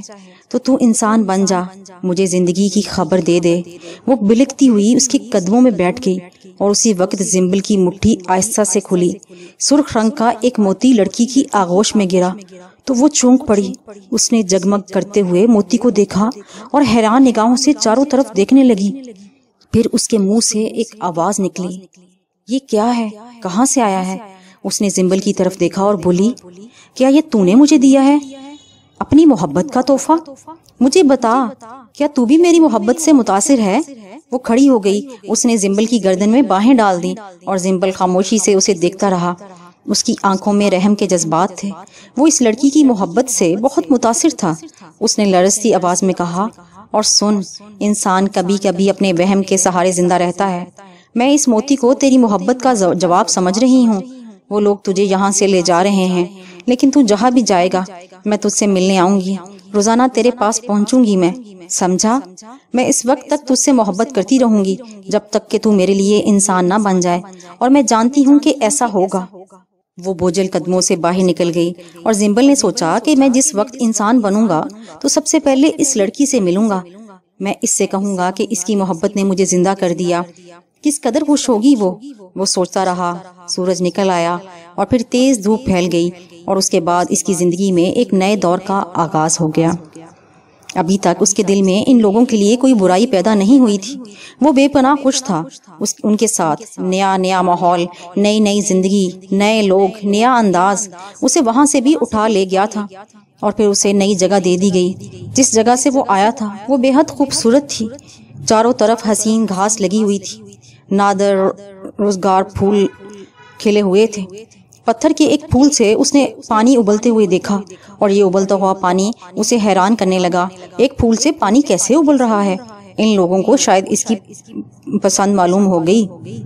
تو انسان بن جا، مجھے زندگی کی خبر دے دے۔ وہ بلکتی ہوئی اس کے قدموں میں بیٹھ گئی اور اسی وقت زنبل کی مٹھی آہستہ سے کھلی۔ سرخ رنگ کا ایک موتی لڑکی کی آغوش میں گرا تو وہ چونک پڑی۔ اس نے جگمگ کرتے ہوئے موتی کو دیکھا اور حیران نگاہوں سے چاروں طرف دیکھنے لگی۔ پھر اس کے منہ سے ایک آواز نکلی، یہ کیا ہے؟ کہاں سے آیا ہے؟ اس نے زنبل کی طرف دیکھا اور بولی، کیا یہ تو نے مجھے دیا ہے اپنی محبت کا تحفہ؟ مجھے بتا، کیا تو بھی میری محبت سے متاثر ہے؟ وہ کھڑی ہو گئی، اس نے زنبل کی گردن میں باہیں ڈال دی اور زنبل خاموشی سے اسے دیکھتا رہا۔ اس کی آنکھوں میں رحم کے جذبات تھے، وہ اس لڑکی کی محبت سے بہت متاثر تھا۔ اس نے لرزتی آواز میں کہا، اور سن، انسان کبھی کبھی اپنے وہم کے سہارے زندہ رہتا ہے۔ میں اس موتی کو تیری محبت کا جواب سمجھ رہی ہوں۔ وہ لوگ تجھے یہاں سے لے جا رہے ہیں، لیکن تو جہاں بھی جائے گا میں تجھ سے ملنے آؤں گی، روزانہ تیرے پاس پہنچوں گی میں، سمجھا؟ میں اس وقت تک تجھ سے محبت کرتی رہوں گی جب تک کہ تو میرے لیے انسان نہ بن جائے، اور میں جانتی ہوں کہ ایسا ہوگا۔ وہ بوجھل قدموں سے باہر نکل گئی اور زنبل نے سوچا کہ میں جس وقت انسان بنوں گا تو سب سے پہلے اس لڑکی سے ملوں گا۔ میں اس سے کہوں گا کہ اس کی محبت نے مجھے زندہ کر دیا، کس قدر خوش ہوگی وہ سوچتا رہا۔ سورج نکل آیا اور پھر تیز دھوپ پھیل گئی اور اس کے بعد اس کی زندگی میں ایک نئے دور کا آغاز ہو گیا۔ ابھی تک اس کے دل میں ان لوگوں کے لیے کوئی برائی پیدا نہیں ہوئی تھی، وہ بے پناہ خوش تھا۔ ان کے ساتھ نیا ماحول، نئی زندگی، نئے لوگ، نیا انداز اسے وہاں سے بھی اٹھا لے گیا تھا، اور پھر اسے نئی جگہ دے دی گئی۔ جس جگہ سے وہ آیا تھا وہ بے حد خوبصورت تھی، چاروں طرف حسین گھاس لگی ہوئی تھی، نادر روزگار پھول کھلے ہوئے تھے۔ پتھر کے ایک پھول سے اس نے پانی ابلتے ہوئے دیکھا اور یہ ابلتا ہوا پانی اسے حیران کرنے لگا۔ ایک پھول سے پانی کیسے ابل رہا ہے؟ ان لوگوں کو شاید اس کی پسند معلوم ہو گئی،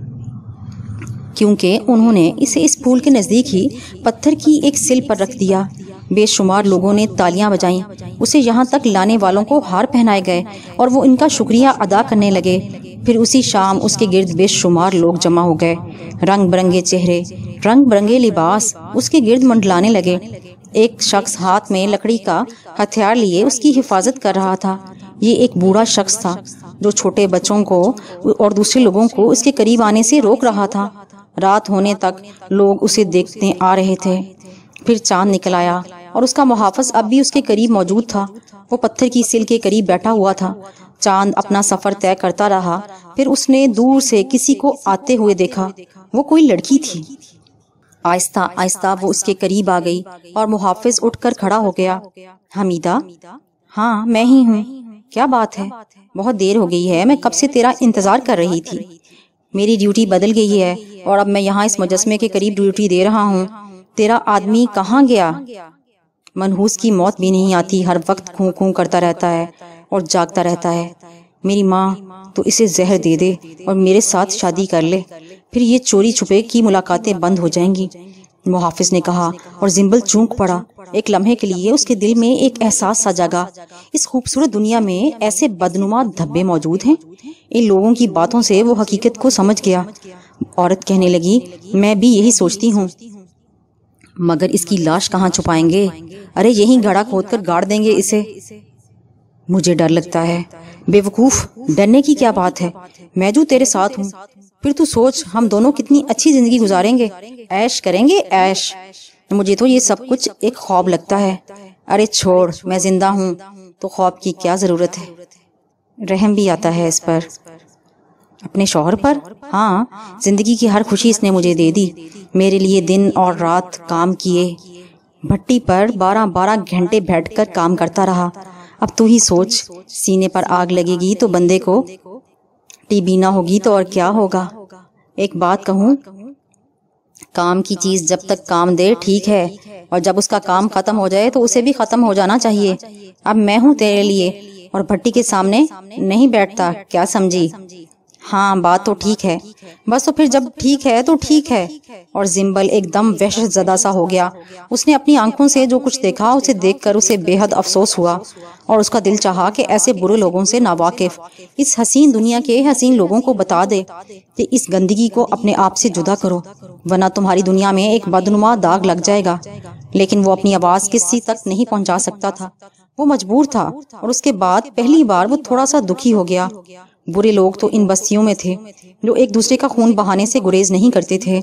کیونکہ انہوں نے اسے اس پھول کے نزدیک ہی پتھر کی ایک سل پر رکھ دیا۔ بے شمار لوگوں نے تالیاں بجائیں، اسے یہاں تک لانے والوں کو ہار پہنائے گئے اور وہ ان کا شکریہ ادا کرنے لگے۔ پھر اسی شام اس کے گرد بے شمار لوگ جمع ہو گئے، رنگ برنگے چہرے، رنگ برنگے لباس اس کے گرد منڈلانے لگے۔ ایک شخص ہاتھ میں لکڑی کا ہتھیار لیے اس کی حفاظت کر رہا تھا۔ یہ ایک بوڑھا شخص تھا جو چھوٹے بچوں کو اور دوسرے لوگوں کو اس کے قریب آنے سے روک رہا تھا۔ رات ہونے تک لوگ اسے دیکھتے آ رہے تھے۔ پھر چاند نکل آیا اور اس کا محافظ اب بھی اس کے قریب موجود تھا۔ وہ پتھر کی سل کے قریب بیٹھا ہوا تھا۔ چاند اپنا سفر طے کرتا رہا۔ پھر اس نے دور سے کسی کو آتے ہوئے دیکھا، وہ کوئی لڑکی تھی۔ آہستہ آہستہ وہ اس کے قریب آ گئی اور محافظ اٹھ کر کھڑا ہو گیا۔ حمیدہ؟ ہاں میں ہی ہوں، کیا بات ہے؟ بہت دیر ہو گئی ہے، میں کب سے تیرا انتظار کر رہی تھی۔ میری ڈیوٹی بدل گئی ہے اور اب میں یہاں اس مجسمے کے قریب ڈیوٹی دے رہا ہوں۔ تیرا آدمی کہاں گیا؟ منحوس کی موت بھی نہیں آتی، ہر وقت کھوں کھوں کرتا رہتا ہے اور جاگتا رہتا ہے۔ میری ماں، تو اسے زہر دے دے اور میرے ساتھ شادی کر لے، پھر یہ چوری چھپے کی ملاقاتیں بند ہو جائیں گی، محافظ نے کہا، اور زنبل چونک پڑا۔ ایک لمحے کے لیے اس کے دل میں ایک احساس سا جاگا، اس خوبصورت دنیا میں ایسے بدنما دھبے موجود ہیں۔ ان لوگوں کی باتوں سے وہ حقیقت کو سمجھ گیا۔ عورت کہنے لگی، میں بھی یہی سوچتی ہوں، مگر اس کی لاش کہاں چھپائیں گے؟ ارے یہیں گڑھا کھود کر گاڑ دیں گے اسے۔ مجھے ڈر لگتا ہے۔ بے وقوف، ڈرنے کی کیا بات ہے؟ میں جو تیرے ساتھ ہوں۔ پھر تو سوچ، ہم دونوں کتنی اچھی زندگی گزاریں گے، عیش کریں گے، عیش۔ مجھے تو یہ سب کچھ ایک خواب لگتا ہے۔ ارے چھوڑ، میں زندہ ہوں تو خواب کی کیا ضرورت ہے؟ رحم بھی آتا ہے اس پر۔ اپنے شوہر پر؟ ہاں، زندگی کی ہر خوشی اس نے مجھے دے دی، میرے لیے دن اور رات کام کیے، بھٹی پر 12 گھنٹے بیٹھ کر کام کرتا رہا۔ اب تو ہی سوچ، سینے پر آگ لگے گی تو بندے کو ٹی بی نہ ہوگی تو اور کیا ہوگا۔ ایک بات کہوں، کام کی چیز جب تک کام دے ٹھیک ہے، اور جب اس کا کام ختم ہو جائے تو اسے بھی ختم ہو جانا چاہیے۔ اب میں ہوں تیرے لیے اور بھٹی کے سامنے نہیں بیٹھتا، کیا سمجھی؟ ہاں بات تو ٹھیک ہے، بس تو پھر جب ٹھیک ہے تو ٹھیک ہے۔ اور زنبل ایک دم وحشت زدہ سا ہو گیا۔ اس نے اپنی آنکھوں سے جو کچھ دیکھا اسے دیکھ کر اسے بے حد افسوس ہوا، اور اس کا دل چاہا کہ ایسے برے لوگوں سے ناواقف اس حسین دنیا کے حسین لوگوں کو بتا دے کہ اس گندگی کو اپنے آپ سے جدا کرو، ورنہ تمہاری دنیا میں ایک بدنما داغ لگ جائے گا۔ لیکن وہ اپنی آواز کسی تک نہیں پہنچا سکتا تھا۔ وہ مجبور تھا، اور اس کے بعد پہلی بار وہ تھوڑا سا دکھی ہو گیا۔ برے لوگ تو ان بستیوں میں تھے جو ایک دوسرے کا خون بہانے سے گریز نہیں کرتے تھے۔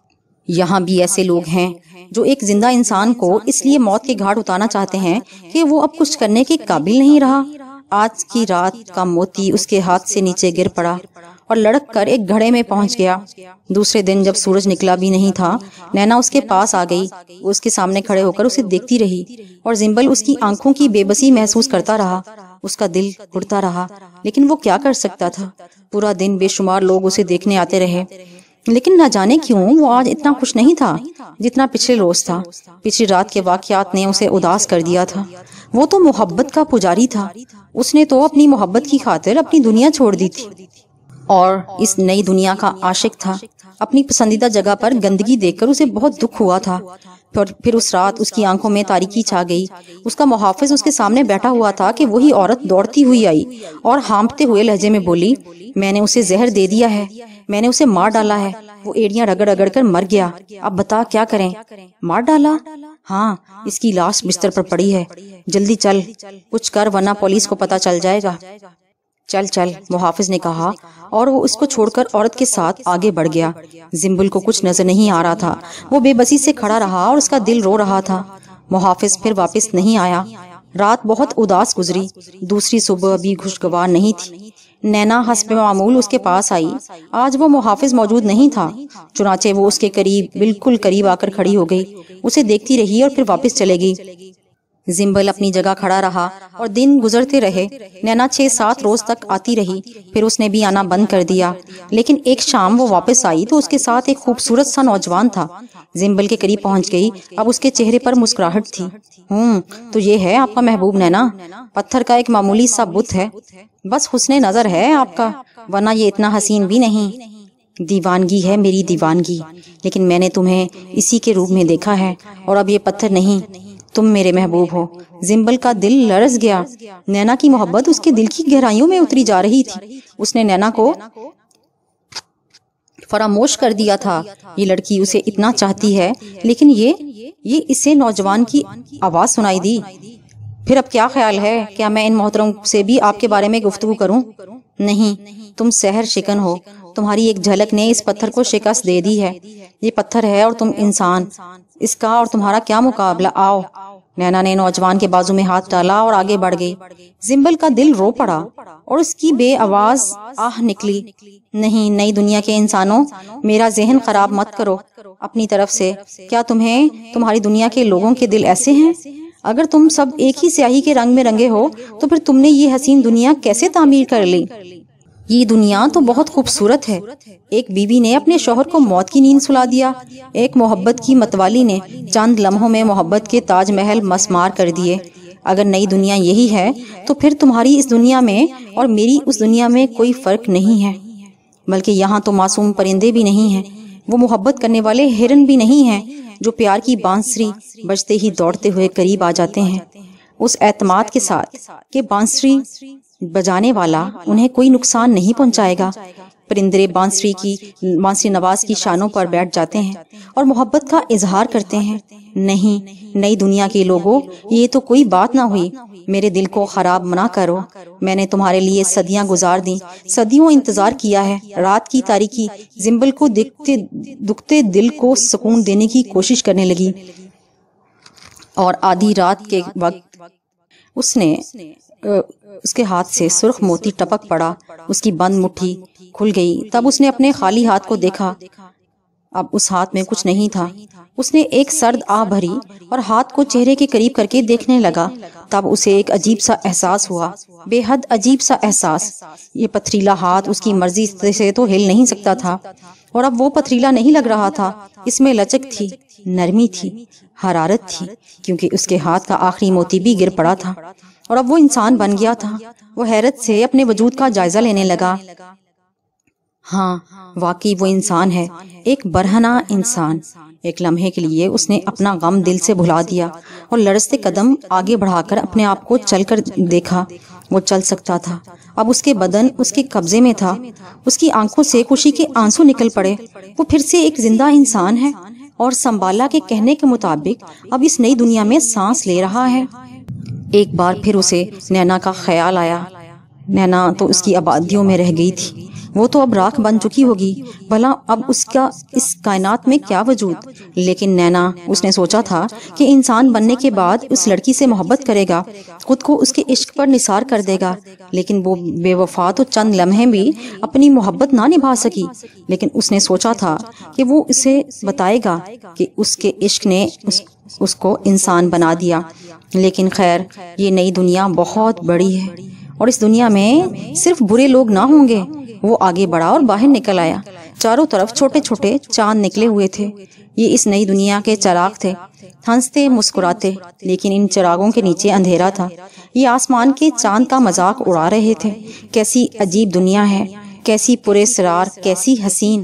یہاں بھی ایسے لوگ ہیں جو ایک زندہ انسان کو اس لیے موت کے گھاٹ اتارنا چاہتے ہیں کہ وہ اب کچھ کرنے کے قابل نہیں رہا۔ آج کی رات کا موتی اس کے ہاتھ سے نیچے گر پڑا اور لڑک کر ایک گھڑے میں پہنچ گیا۔ دوسرے دن جب سورج نکلا بھی نہیں تھا، نینا اس کے پاس آ گئی۔ وہ اس کے سامنے کھڑے ہو کر اسے دیکھتی رہی، اور زمبل اس کی آنکھوں کی بے بسی محسوس کرتا رہا۔ اس کا دل گھٹتا رہا، لیکن وہ کیا کر سکتا تھا؟ پورا دن بے شمار لوگ اسے دیکھنے آتے رہے، لیکن نہ جانے کیوں وہ آج اتنا خوش نہیں تھا جتنا پچھلے روز تھا۔ پچھلی رات کے واقعات نے اسے اداس کر دیا تھا۔ وہ تو محبت کا پجاری تھا، اس نے تو اپنی محبت کی خاطر اپنی دنیا چھوڑ دی تھی، اور اس نئی دنیا کا عاشق تھا۔ اپنی پسندیدہ جگہ پر گندگی دیکھ کر اسے بہت دکھ ہوا تھا۔ پھر اس رات اس کی آنکھوں میں تاریکی چھا گئی۔ اس کا محافظ اس کے سامنے بیٹھا ہوا تھا کہ وہی عورت دوڑتی ہوئی آئی اور ہانپتے ہوئے لہجے میں بولی، میں نے اسے زہر دے دیا ہے، میں نے اسے مار ڈالا ہے، وہ ایڑیاں رگڑ رگڑ کر مر گیا، اب بتا کیا کریں؟ مار ڈالا؟ ہاں، اس کی لاش بستر پر پڑی ہے، جلدی چل، کچھ کر ورنہ پولیس کو پتہ چل جائے گا۔ چل چل، محافظ نے کہا، اور وہ اس کو چھوڑ کر عورت کے ساتھ آگے بڑھ گیا۔ زمبل کو کچھ نظر نہیں آ رہا تھا، وہ بے بسی سے کھڑا رہا اور اس کا دل رو رہا تھا۔ محافظ پھر واپس نہیں آیا۔ رات بہت اداس گزری۔ دوسری صبح بھی خوشگوار نہیں تھی۔ نینا حسب معمول اس کے پاس آئی۔ آج وہ محافظ موجود نہیں تھا، چنانچہ وہ اس کے قریب، بالکل قریب آ کر کھڑی ہو گئی، اسے دیکھتی رہی اور پھر واپس چلے گئی۔ زمبل اپنی جگہ کھڑا رہا اور دن گزرتے رہے۔ نینا 6-7 روز تک آتی رہی، پھر اس نے بھی آنا بند کر دیا۔ لیکن ایک شام وہ واپس آئی تو اس کے ساتھ ایک خوبصورت سا نوجوان تھا۔ زمبل کے قریب پہنچ گئی، اب اس کے چہرے پر مسکراہٹ تھی۔ تو یہ ہے آپ کا محبوب نینا؟ پتھر کا ایک معمولی سا بت ہے، بس حسن نظر ہے آپ کا، ورنہ یہ اتنا حسین بھی نہیں۔ دیوانگی ہے میری دیوانگی، لیکن میں نے تمہیں اسی کے روپ میں دیکھا ہے، اور اب یہ پتھر نہیں، تم میرے محبوب ہو۔ زمبل کا دل لرز گیا۔ نینا کی محبت اس کے دل کی گہرائیوں میں اتری جا رہی تھی۔ اس نے نینا کو فراموش کر دیا تھا۔ یہ لڑکی اسے اتنا چاہتی ہے، لیکن یہ اسے نوجوان کی آواز سنائی دی۔ پھر اب کیا خیال ہے؟ کیا میں ان محترم سے بھی آپ کے بارے میں گفتگو کروں؟ نہیں، تم سحر شکن ہو، تمہاری ایک جھلک نے اس پتھر کو شکست دے دی ہے۔ یہ پتھر ہے اور تم انسان، اس کا اور تمہارا کیا مقابلہ؟ آؤ۔ نینا نے نوجوان کے بازو میں ہاتھ ڈالا اور آگے بڑھ گئی۔ زمبل کا دل رو پڑا اور اس کی بے آواز آہ نکلی، نہیں، نئی دنیا کے انسانوں، میرا ذہن خراب مت کرو اپنی طرف سے۔ کیا تمہاری دنیا کے لوگوں کے دل ایسے ہیں؟ اگر تم سب ایک ہی سیاہی کے رنگ میں رنگے ہو تو پھر تم نے یہ حسین دنیا کیسے تعمیر کر لی؟ یہ دنیا تو بہت خوبصورت ہے۔ ایک بیوی نے اپنے شوہر کو موت کی نیند سلا دیا، ایک محبت کی متوالی نے چند لمحوں میں محبت کے تاج محل مسمار کر دیے۔ اگر نئی دنیا یہی ہے تو پھر تمہاری اس دنیا میں اور میری اس دنیا میں کوئی فرق نہیں ہے، بلکہ یہاں تو معصوم پرندے بھی نہیں ہیں، وہ محبت کرنے والے ہرن بھی نہیں ہیں جو پیار کی بانسری بجتے ہی دوڑتے ہوئے قریب آ جاتے ہیں، اس اعتماد کے ساتھ کہ بانسری بجانے والا انہیں کوئی نقصان نہیں پہنچائے گا۔ پرندے بانسری نواز کی شانوں پر بیٹھ جاتے ہیں اور محبت کا اظہار کرتے ہیں۔ نہیں، نئی دنیا کے لوگوں، یہ تو کوئی بات نہ ہوئی، میرے دل کو خراب نہ کرو۔ میں نے تمہارے لیے صدیاں گزار دیں، صدیوں انتظار کیا ہے۔ رات کی تاریکی زمبل کو دکھتے دل کو سکون دینے کی کوشش کرنے لگی، اور آدھی رات کے وقت اس کے ہاتھ سے سرخ موتی ٹپک پڑا، اس کی بند مٹھی کھل گئی۔ تب اس نے اپنے خالی ہاتھ کو دیکھا، اب اس ہاتھ میں کچھ نہیں تھا۔ اس نے ایک سرد آہ بھری اور ہاتھ کو چہرے کے قریب کر کے دیکھنے لگا۔ تب اسے ایک عجیب سا احساس ہوا، بے حد عجیب سا احساس۔ یہ پتھریلا ہاتھ اس کی مرضی سے تو ہل نہیں سکتا تھا، اور اب وہ پتھریلا نہیں لگ رہا تھا، اس میں لچک تھی، نرمی تھی، حرارت تھی، کیونکہ اس کے ہاتھ کا آخری موتی بھی گر پڑا تھا، اور اب وہ انسان بن گیا تھا۔ وہ حیرت سے اپنے وجود کا جائزہ لینے لگا۔ ہاں، واقعی وہ انسان ہے، ایک برہنہ انسان۔ ایک لمحے کے لیے اس نے اپنا غم دل سے بھلا دیا اور لرزتے قدم آگے بڑھا کر اپنے آپ کو چل کر دیکھا۔ وہ چل سکتا تھا، اب اس کے بدن اس کے قبضے میں تھا۔ اس کی آنکھوں سے خوشی کے آنسو نکل پڑے۔ وہ پھر سے ایک زندہ انسان ہے، اور سنبالا کے کہنے کے مطابق اب اس نئی دنیا میں سانس لے رہا ہے۔ ایک بار پھر اسے نینا کا خیال آیا۔ نینا تو اس کی آبادیوں میں رہ گئی تھی، وہ تو اب راکھ بن چکی ہوگی، بھلا اب اس کا اس کائنات میں کیا وجود؟ لیکن نینا، اس نے سوچا تھا کہ انسان بننے کے بعد اس لڑکی سے محبت کرے گا، خود کو اس کے عشق پر نثار کر دے گا، لیکن وہ بے وفا تو چند لمحے بھی اپنی محبت نہ نبھا سکی۔ لیکن اس نے سوچا تھا کہ وہ اسے بتائے گا کہ اس کے عشق نے اس کو انسان بنا دیا۔ لیکن خیر، یہ نئی دنیا بہت بڑی ہے اور اس دنیا میں صرف برے لوگ نہ ہوں گے۔ وہ آگے بڑھا اور باہر نکل آیا۔ چاروں طرف چھوٹے چھوٹے چاند نکلے ہوئے تھے، یہ اس نئی دنیا کے چراغ تھے، ہنستے مسکراتے، لیکن ان چراغوں کے نیچے اندھیرا تھا۔ یہ آسمان کے چاند کا مذاق اڑا رہے تھے۔ کیسی عجیب دنیا ہے، کیسی پراسرار، کیسی حسین۔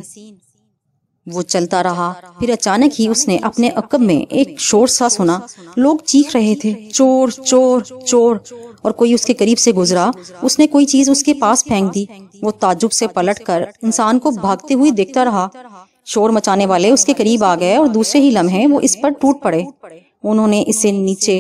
وہ چلتا رہا، پھر اچانک ہی اس نے اپنے عقب میں ایک شور سا سنا۔ لوگ چیخ رہے تھے، چور چور چور، اور کوئی اس کے قریب سے گزرا، اس نے کوئی چیز اس کے پاس پھینک دی۔ وہ تعجب سے پلٹ کر انسان کو بھاگتے ہوئے دیکھتا رہا۔ شور مچانے والے اس کے قریب آ گئے اور دوسرے ہی لمحے وہ اس پر ٹوٹ پڑے۔ انہوں نے اسے نیچے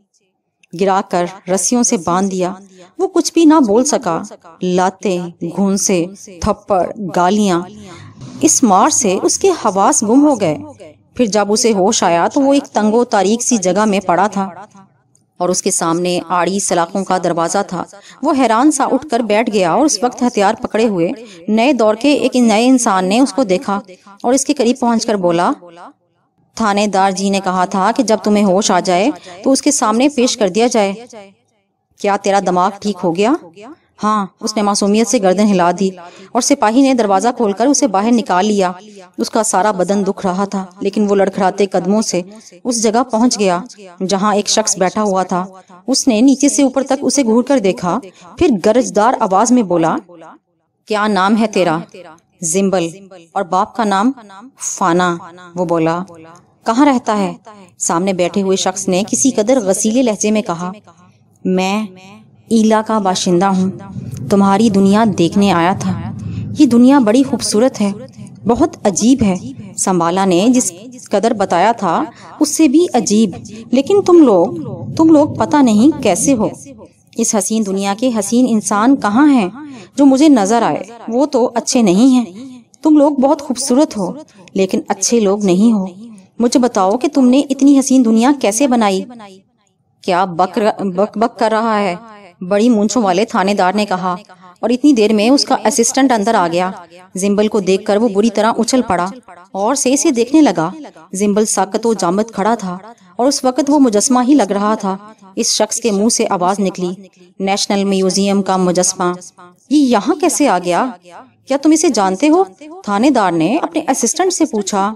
گرا کر رسیوں سے باندھ دیا۔ وہ کچھ بھی نہ بول سکا۔ لاتیں، گھونسے، تھپڑ، گالیاں، اس مار سے اس کے حواس گم ہو گئے۔ پھر جب اسے ہوش آیا تو وہ ایک تنگ و تاریک سی جگہ میں پڑا تھا اور اس کے سامنے آڑی سلاخوں کا دروازہ تھا۔ وہ حیران سا اٹھ کر بیٹھ گیا اور اس وقت ہتھیار پکڑے ہوئے نئے دور کے ایک نئے انسان نے اس کو دیکھا اور اس کے قریب پہنچ کر بولا، تھانے دار جی نے کہا تھا کہ جب تمہیں ہوش آ جائے تو اس کے سامنے پیش کر دیا جائے۔ کیا تیرا دماغ ٹھیک ہو گیا؟ ہاں، اس نے معصومیت سے گردن ہلا دی اور سپاہی نے دروازہ کھول کر اسے باہر نکال لیا۔ اس کا سارا بدن دکھ رہا تھا، لیکن وہ لڑکھڑاتے قدموں سے اس جگہ پہنچ گیا جہاں ایک شخص بیٹھا ہوا تھا۔ اس نے نیچے سے اوپر تک اسے گھور کر دیکھا، پھر گرجدار آواز میں بولا، کیا نام ہے تیرا؟ زمبل۔ اور باپ کا نام؟ فانا۔ وہ بولا، کہاں رہتا ہے؟ سامنے بیٹھے ہوئے شخص نے کسی قدر غسیلے لہجے میں کہا، میں ایلا کا باشندہ ہوں، تمہاری دنیا دیکھنے آیا تھا۔ یہ دنیا بڑی خوبصورت ہے، بہت عجیب ہے۔ سنبالا نے جس قدر بتایا تھا اس سے بھی عجیب، لیکن تم لوگ پتہ نہیں کیسے ہو۔ اس حسین دنیا کے حسین انسان کہاں ہیں جو مجھے نظر آئے؟ وہ تو اچھے نہیں ہیں۔ تم لوگ بہت خوبصورت ہو لیکن اچھے لوگ نہیں ہو۔ مجھے بتاؤ کہ تم نے اتنی حسین دنیا کیسے بنائی؟ کیا بک کر رہا ہے؟ بڑی مونچھوں والے تھانے دار نے کہا، اور اتنی دیر میں اس کا اسسٹنٹ اندر آ گیا۔ زمبل کو دیکھ کر وہ بری طرح اچھل پڑا اور اسے دیکھنے لگا۔ زمبل ساکت و جامد کھڑا تھا اور اس وقت وہ مجسمہ ہی لگ رہا تھا۔ اس شخص کے منہ سے آواز نکلی، نیشنل میوزیم کا مجسمہ، یہ یہاں کیسے آ گیا؟ کیا تم اسے جانتے ہو؟ تھانے دار نے اپنے اسسٹنٹ سے پوچھا۔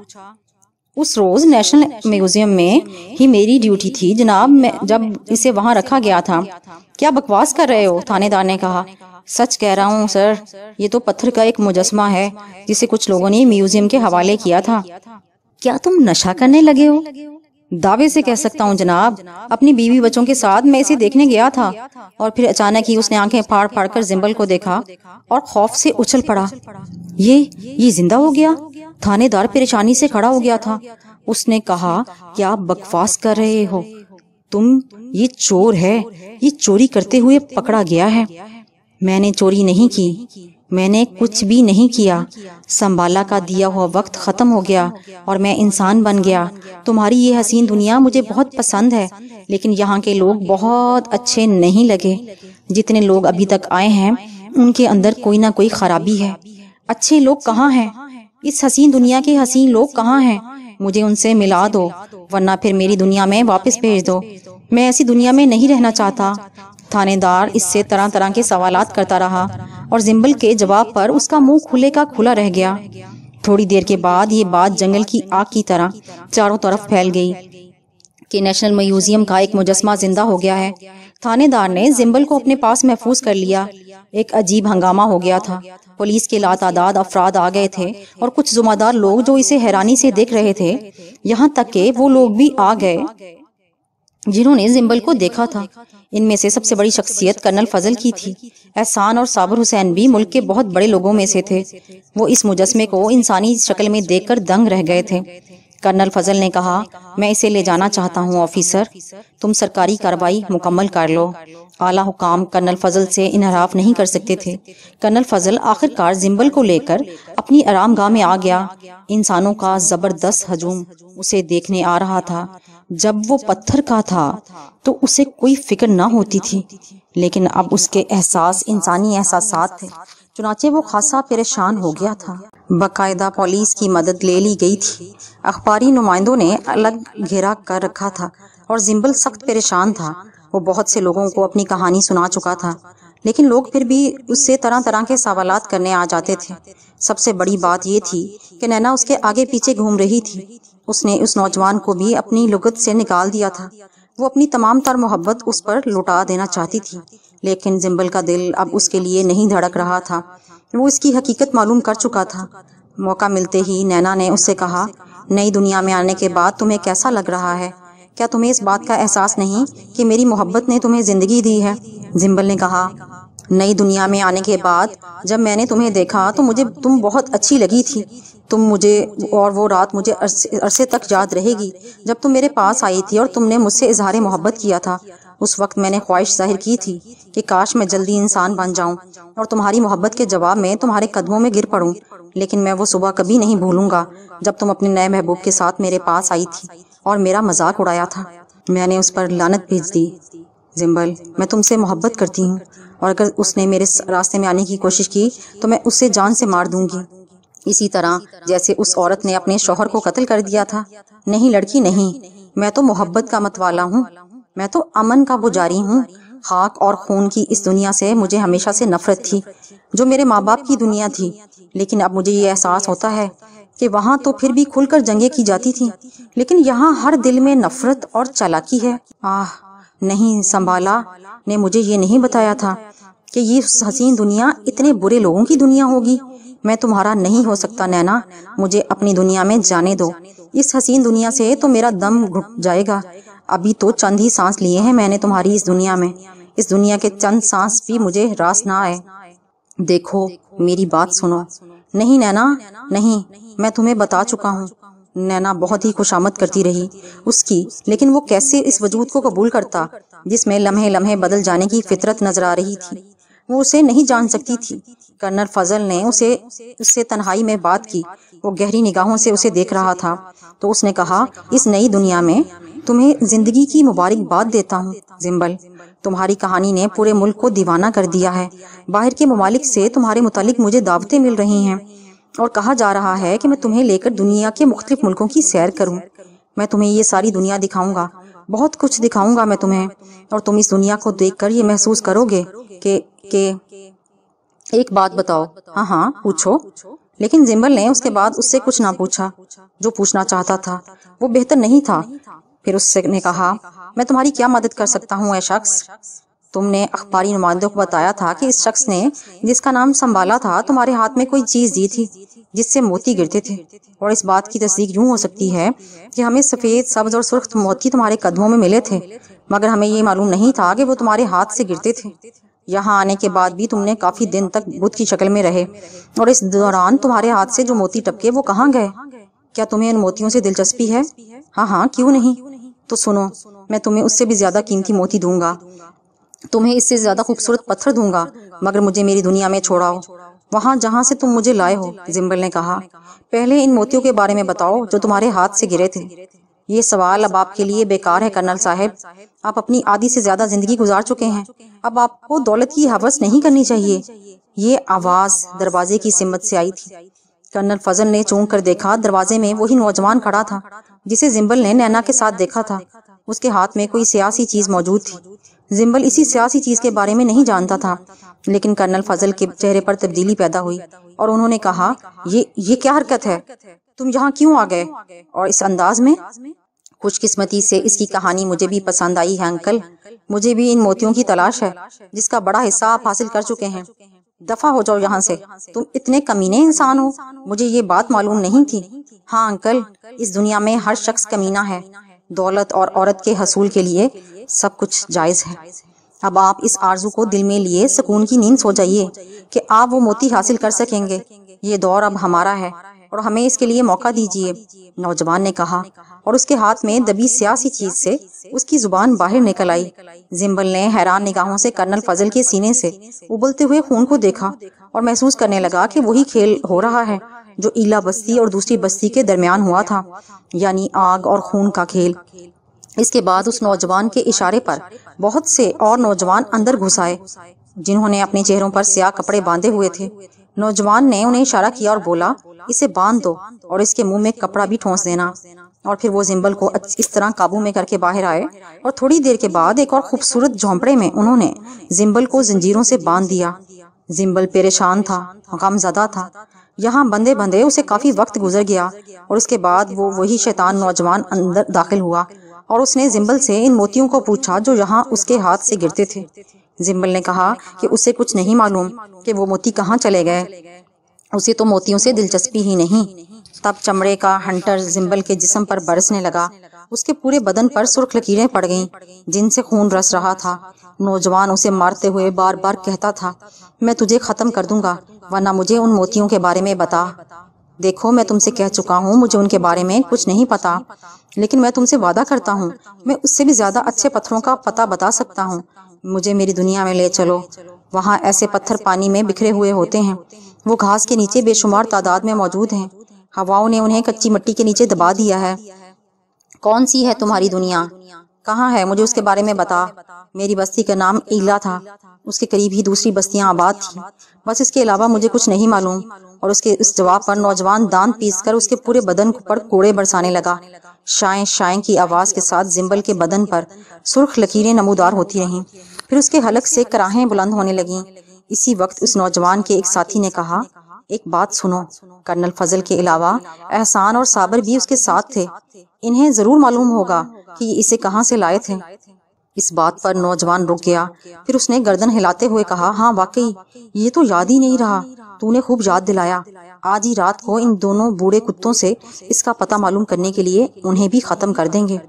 اس روز نیشنل میوزیم میں ہی میری ڈیوٹی تھی جناب، جب اسے وہاں رکھا گیا تھا۔ کیا بکواس کر رہے ہو؟ تھانے دار نے کہا۔ سچ کہہ رہا ہوں سر، یہ تو پتھر کا ایک مجسمہ ہے جسے کچھ لوگوں نے میوزیم کے حوالے کیا تھا۔ کیا تم نشہ کرنے لگے ہو؟ دعوے سے کہہ سکتا ہوں جناب، اپنی بیوی بچوں کے ساتھ میں اسے دیکھنے گیا تھا۔ اور پھر اچانک ہی اس نے آنکھیں پھاڑ پھاڑ کر زمبل کو دیکھا اور خوف سے اچھل پڑا۔ یہ زندہ ہو گیا؟ تھانے دار پریشانی سے کھڑا ہو گیا تھا۔ اس نے کہا، کیا بکواس کر رہے ہو تم؟ یہ چور ہے، یہ چوری کرتے ہوئے پکڑا گیا ہے۔ میں نے چوری نہیں کی، میں نے کچھ بھی نہیں کیا۔ سنبالا کا دیا ہوا وقت ختم ہو گیا اور میں انسان بن گیا۔ تمہاری یہ حسین دنیا مجھے بہت پسند ہے، لیکن یہاں کے لوگ بہت اچھے نہیں لگے۔ جتنے لوگ ابھی تک آئے ہیں ان کے اندر کوئی نہ کوئی خرابی ہے۔ اچھے لوگ کہاں ہیں؟ اس حسین دنیا کے حسین لوگ کہاں ہیں؟ مجھے ان سے ملا دو، ورنہ پھر میری دنیا میں واپس بھیج دو۔ میں ایسی دنیا میں نہیں رہنا چاہتا۔ تھانے دار اس سے طرح طرح کے سوالات کرتا رہا اور زمبل کے جواب پر اس کا منہ کھلے کا کھلا رہ گیا۔ تھوڑی دیر کے بعد یہ بات جنگل کی آگ کی طرح چاروں طرف پھیل گئی کہ نیشنل میوزیم کا ایک مجسمہ زندہ ہو گیا ہے۔ تھانے دار نے زمبل کو اپنے پاس محفوظ کر لیا۔ ایک عجیب ہنگامہ ہو گیا تھا۔ پولیس کے لاتعداد افراد آ گئے تھے اور کچھ ذمہ دار لوگ جو اسے حیرانی سے دیکھ رہے تھے، یہاں تک کہ وہ لوگ بھی آ گئے جنہوں نے زمبل کو دیکھا تھا۔ ان میں سے سب سے بڑی شخصیت کرنل فضل کی تھی۔ احسان اور صابر حسین بھی ملک کے بہت بڑے لوگوں میں سے تھے۔ وہ اس مجسمے کو انسانی شکل میں دیکھ کر دنگ رہ گئے تھے۔ کرنل فضل نے کہا، میں اسے لے جانا چاہتا ہوں آفیسر، تم سرکاری کارروائی مکمل کر لو۔ اعلیٰ حکام کرنل فضل سے انحراف نہیں کر سکتے تھے۔ کرنل فضل آخر کار زمبل کو لے کر اپنی آرام گاہ میں آ گیا۔ انسانوں کا زبردست ہجوم اسے دیکھنے آ رہا تھا۔ جب وہ پتھر کا تھا تو اسے کوئی فکر نہ ہوتی تھی، لیکن اب اس کے احساس انسانی احساسات تھے، چنانچہ وہ خاصا پریشان ہو گیا تھا۔ باقاعدہ پولیس کی مدد لے لی گئی تھی۔ اخباری نمائندوں نے الگ گھیرا کر رکھا تھا اور زمبل سخت پریشان تھا۔ وہ بہت سے لوگوں کو اپنی کہانی سنا چکا تھا، لیکن لوگ پھر بھی اس سے طرح طرح کے سوالات کرنے آ جاتے تھے۔ سب سے بڑی بات یہ تھی کہ نینا اس کے آگے پیچھے گھوم رہی تھی۔ اس نے اس نوجوان کو بھی اپنی لغت سے نکال دیا تھا۔ وہ اپنی تمام تر محبت اس پر لٹا دینا چاہتی تھی، لیکن زمبل کا دل اب اس کے لیے نہیں دھڑک رہا تھا۔ وہ اس کی حقیقت معلوم کر چکا تھا۔ موقع ملتے ہی نینا نے اس سے کہا، نئی دنیا میں آنے کے بعد تمہیں کیسا لگ رہا ہے؟ کیا تمہیں اس بات کا احساس نہیں کہ میری محبت نے تمہیں زندگی دی ہے؟ زمبل نے کہا، نئی دنیا میں آنے کے بعد جب میں نے تمہیں دیکھا تو مجھے تم بہت اچھی لگی تھی۔ تم مجھے، اور وہ رات مجھے عرصے تک یاد رہے گی جب تم میرے پاس آئی تھی اور تم نے مجھ سے اظہار محبت کیا تھا۔ اس وقت میں نے خواہش ظاہر کی تھی کہ کاش میں جلدی انسان بن جاؤں اور تمہاری محبت کے جواب میں تمہارے قدموں میں گر پڑوں، لیکن میں وہ صبح کبھی نہیں بھولوں گا جب تم اپنے نئے محبوب کے ساتھ میرے پاس آئی تھی اور میرا مذاق اڑایا تھا۔ میں نے اس پر لعنت بھیج دی۔ زمبل، میں تم سے محبت کرتی ہوں، اور اگر اس نے میرے راستے میں آنے کی کوشش کی تو میں اسے جان سے مار دوں گی، اسی طرح جیسے اس عورت نے اپنے شوہر کو قتل کر دیا تھا۔ نہیں لڑکی نہیں، میں تو محبت کا متوالا ہوں، میں تو امن کا پجاری ہوں۔ خاک اور خون کی اس دنیا سے مجھے ہمیشہ سے نفرت تھی، جو میرے ماں باپ کی دنیا تھی، لیکن اب مجھے یہ احساس ہوتا ہے کہ وہاں تو پھر بھی کھل کر جنگیں کی جاتی تھیں، لیکن یہاں ہر دل میں نفرت اور چالاکی ہے۔ نہیں، سنبھالا نے مجھے یہ نہیں بتایا تھا کہ یہ حسین دنیا اتنے برے لوگوں کی دنیا ہوگی۔ میں تمہارا نہیں ہو سکتا نینا، مجھے اپنی دنیا میں جانے دو۔ اس حسین دنیا سے تو میرا دم گھٹ جائے گا۔ ابھی تو چند ہی سانس لیے ہیں میں نے تمہاری اس دنیا میں، اس دنیا کے چند سانس بھی مجھے راس نہ آئے۔ دیکھو، میری بات سنو۔ نہیں نینا، نہیں، میں تمہیں بتا چکا ہوں۔ نینا بہت ہی خوشامد کرتی رہی اس کی، لیکن وہ کیسے اس وجود کو قبول کرتا جس میں لمحے لمحے بدل جانے کی فطرت نظر آ رہی تھی؟ وہ اسے نہیں جان سکتی تھی۔ کرنل فضل نے اس سے تنہائی میں بات کی۔ وہ گہری نگاہوں سے اسے دیکھ رہا تھا تو اس نے کہا، اس نئی دنیا میں تمہیں زندگی کی مبارکباد دیتا ہوں زمبل۔ تمہاری کہانی نے پورے ملک کو دیوانہ کر دیا ہے۔ باہر کے ممالک سے تمہارے متعلق مجھے دعوتیں مل رہی ہیں اور کہا جا رہا ہے کہ میں تمہیں لے کر دنیا کے مختلف ملکوں کی سیر کروں۔ میں تمہیں یہ ساری دنیا دکھاؤں گا، بہت کچھ دکھاؤں گا میں تمہیں، اور تم اس دنیا کو دیکھ کر یہ محسوس کرو گے کہ ایک بات بتاؤ۔ ہاں پوچھو۔ لیکن زمبل نے اس کے بعد اس سے کچھ نہ پوچھا جو پوچھنا چاہتا تھا۔ وہ بہتر نہیں تھا۔ پھر اس نے کہا، میں تمہاری کیا مدد کر سکتا ہوں اے شخص؟ تم نے اخباری نمائندوں کو بتایا تھا کہ اس شخص نے، جس کا نام سنبھالا تھا، تمہارے ہاتھ میں کوئی چیز دی تھی جس سے موتی گرتے تھے، اور اس بات کی تصدیق یوں ہو سکتی ہے کہ ہمیں سفید، سبز اور سرخ موتی تمہارے قدموں میں ملے تھے، مگر ہمیں یہ معلوم نہیں تھا کہ وہ تمہارے ہاتھ سے گرتے تھے۔ یہاں آنے کے بعد بھی تم نے کافی دن تک بت کی شکل میں رہے، اور اس دوران تمہارے ہاتھ سے جو موتی ٹپکے وہ کہاں گئے؟ کیا تمہیں ان موتیوں سے دلچسپی ہے؟ ہاں، کیوں نہیں؟ تو سنو، میں تمہیں اس سے بھی زیادہ قیمتی موتی دوں گا، تمہیں اس سے زیادہ خوبصورت پتھر دوں گا، مگر مجھے میری دنیا میں چھوڑاؤ، وہاں جہاں سے تم مجھے لائے ہو۔ زمبل نے کہا، پہلے ان موتیوں کے بارے میں بتاؤ جو تمہارے ہاتھ سے گرے تھے۔ یہ سوال اب آپ کے لیے بیکار ہے کرنل صاحب، آپ اپنی آدھی سے زیادہ زندگی گزار چکے ہیں، اب آپ کو دولت کی ہوس نہیں کرنی چاہیے۔ یہ آواز دروازے کی سمت سے آئی تھی۔ کرنل فضل نے چونک کر دیکھا، دروازے میں وہی نوجوان کھڑا تھا جسے زمبل نے نینا کے ساتھ دیکھا تھا۔ اس کے ہاتھ میں کوئی سیاسی چیز موجود تھی۔ زمبل اسی سیاسی چیز کے بارے میں نہیں جانتا تھا، لیکن کرنل فضل کے چہرے پر تبدیلی پیدا ہوئی اور انہوں نے کہا، یہ کیا حرکت ہے؟ تم یہاں کیوں آ گئے اور اس انداز میں؟ خوش قسمتی سے اس کی کہانی مجھے بھی پسند آئی ہے انکل، مجھے بھی ان موتیوں کی تلاش ہے جس کا بڑا حصہ آپ حاصل کر چکے ہیں۔ دفع ہو جاؤ یہاں سے، تم اتنے کمینے انسان ہو، مجھے یہ بات معلوم نہیں تھی۔ ہاں انکل، اس دنیا میں ہر شخص کمینہ ہے، دولت اور عورت کے حصول کے لیے سب کچھ جائز ہے۔ اب آپ اس آرزو کو دل میں لیے سکون کی نیند سو جائیے کہ آپ وہ موتی حاصل کر سکیں گے۔ یہ دور اب ہمارا ہے، اور ہمیں اس کے لیے موقع دیجیے، نوجوان نے کہا، اور اس کے ہاتھ میں دبی سیاسی چیز سے اس کی زبان باہر نکل آئی۔ زمبل نے حیران نگاہوں سے کرنل فضل کے سینے سے ابلتے ہوئے خون کو دیکھا اور محسوس کرنے لگا کہ وہی کھیل ہو رہا ہے جو ایلا بستی اور دوسری بستی کے درمیان ہوا تھا، یعنی آگ اور خون کا کھیل۔ اس کے بعد اس نوجوان کے اشارے پر بہت سے اور نوجوان اندر گھس آئے جنہوں نے اپنے چہروں پر سیاہ کپڑے باندھے ہوئے تھے۔ نوجوان نے انہیں اشارہ کیا اور بولا، اسے باندھ دو اور اس کے منہ میں کپڑا بھی ٹھونس دینا۔ اور پھر وہ زمبل کو اس طرح قابو میں کر کے باہر آئے اور تھوڑی دیر کے بعد ایک اور خوبصورت جھونپڑے میں انہوں نے زمبل کو زنجیروں سے باندھ دیا۔ زمبل پریشان تھا، غم زدہ تھا۔ یہاں بندے بندے اسے کافی وقت گزر گیا اور اس کے بعد وہ وہی شیطان نوجوان اندر داخل ہوا اور اس نے زمبل سے ان موتیوں کو پوچھا جو یہاں اس کے ہاتھ سے گرتے تھے۔ زمبل نے کہا کہ اسے کچھ نہیں معلوم کہ وہ موتی کہاں چلے گئے، اسے تو موتیوں سے دلچسپی ہی نہیں۔ تب چمڑے کا ہنٹر زمبل کے جسم پر برسنے لگا، اس کے پورے بدن پر سرخ لکیریں پڑ گئیں جن سے خون رس رہا تھا۔ نوجوان اسے مارتے ہوئے بار بار کہتا تھا، میں تجھے ختم کر دوں گا ورنہ مجھے ان موتیوں کے بارے میں بتا۔ دیکھو میں تم سے کہہ چکا ہوں مجھے ان کے بارے میں کچھ نہیں پتا، لیکن میں تم سے وعدہ کرتا ہوں میں اس سے بھی زیادہ اچھے پتھروں کا پتہ بتا سکتا ہوں۔ مجھے میری دنیا میں لے چلو، وہاں ایسے پتھر پانی میں بکھرے ہوئے ہوتے ہیں، وہ گھاس کے نیچے بے شمار تعداد میں موجود ہیں، ہواؤں نے انہیں کچی مٹی کے نیچے دبا دیا ہے۔ کون سی ہے تمہاری دنیا؟ کہاں ہے؟ مجھے اس کے بارے میں بتا۔ میری بستی کا نام ایلا تھا، اس کے قریب ہی دوسری بستیاں آباد تھیں، بس اس کے علاوہ مجھے کچھ نہیں معلوم۔ اور اس کے اس جواب پر نوجوان دانت پیس کر اس کے پورے بدن پر کوڑے برسانے لگا۔ شائیں شائیں کی آواز کے ساتھ زمبل کے بدن پر سرخ لکیریں نمودار ہوتی رہیں، پھر اس کے حلق سے کراہیں بلند ہونے لگیں۔ اسی وقت اس نوجوان کے ایک ساتھی نے کہا، ایک بات سنو، کرنل فضل کے علاوہ احسان اور صابر بھی اس کے ساتھ تھے، انہیں ضرور معلوم ہوگا کہ یہ اسے کہاں سے لائے تھے۔ اس بات پر نوجوان رک گیا، پھر اس نے گردن ہلاتے ہوئے کہا، ہاں واقعی یہ تو یاد ہی نہیں رہا، تو نے خوب یاد دلایا۔ آج ہی رات کو ان دونوں بوڑھے کتوں سے اس کا پتہ معلوم کرنے کے لیے انہیں بھی ختم کر دیں گے۔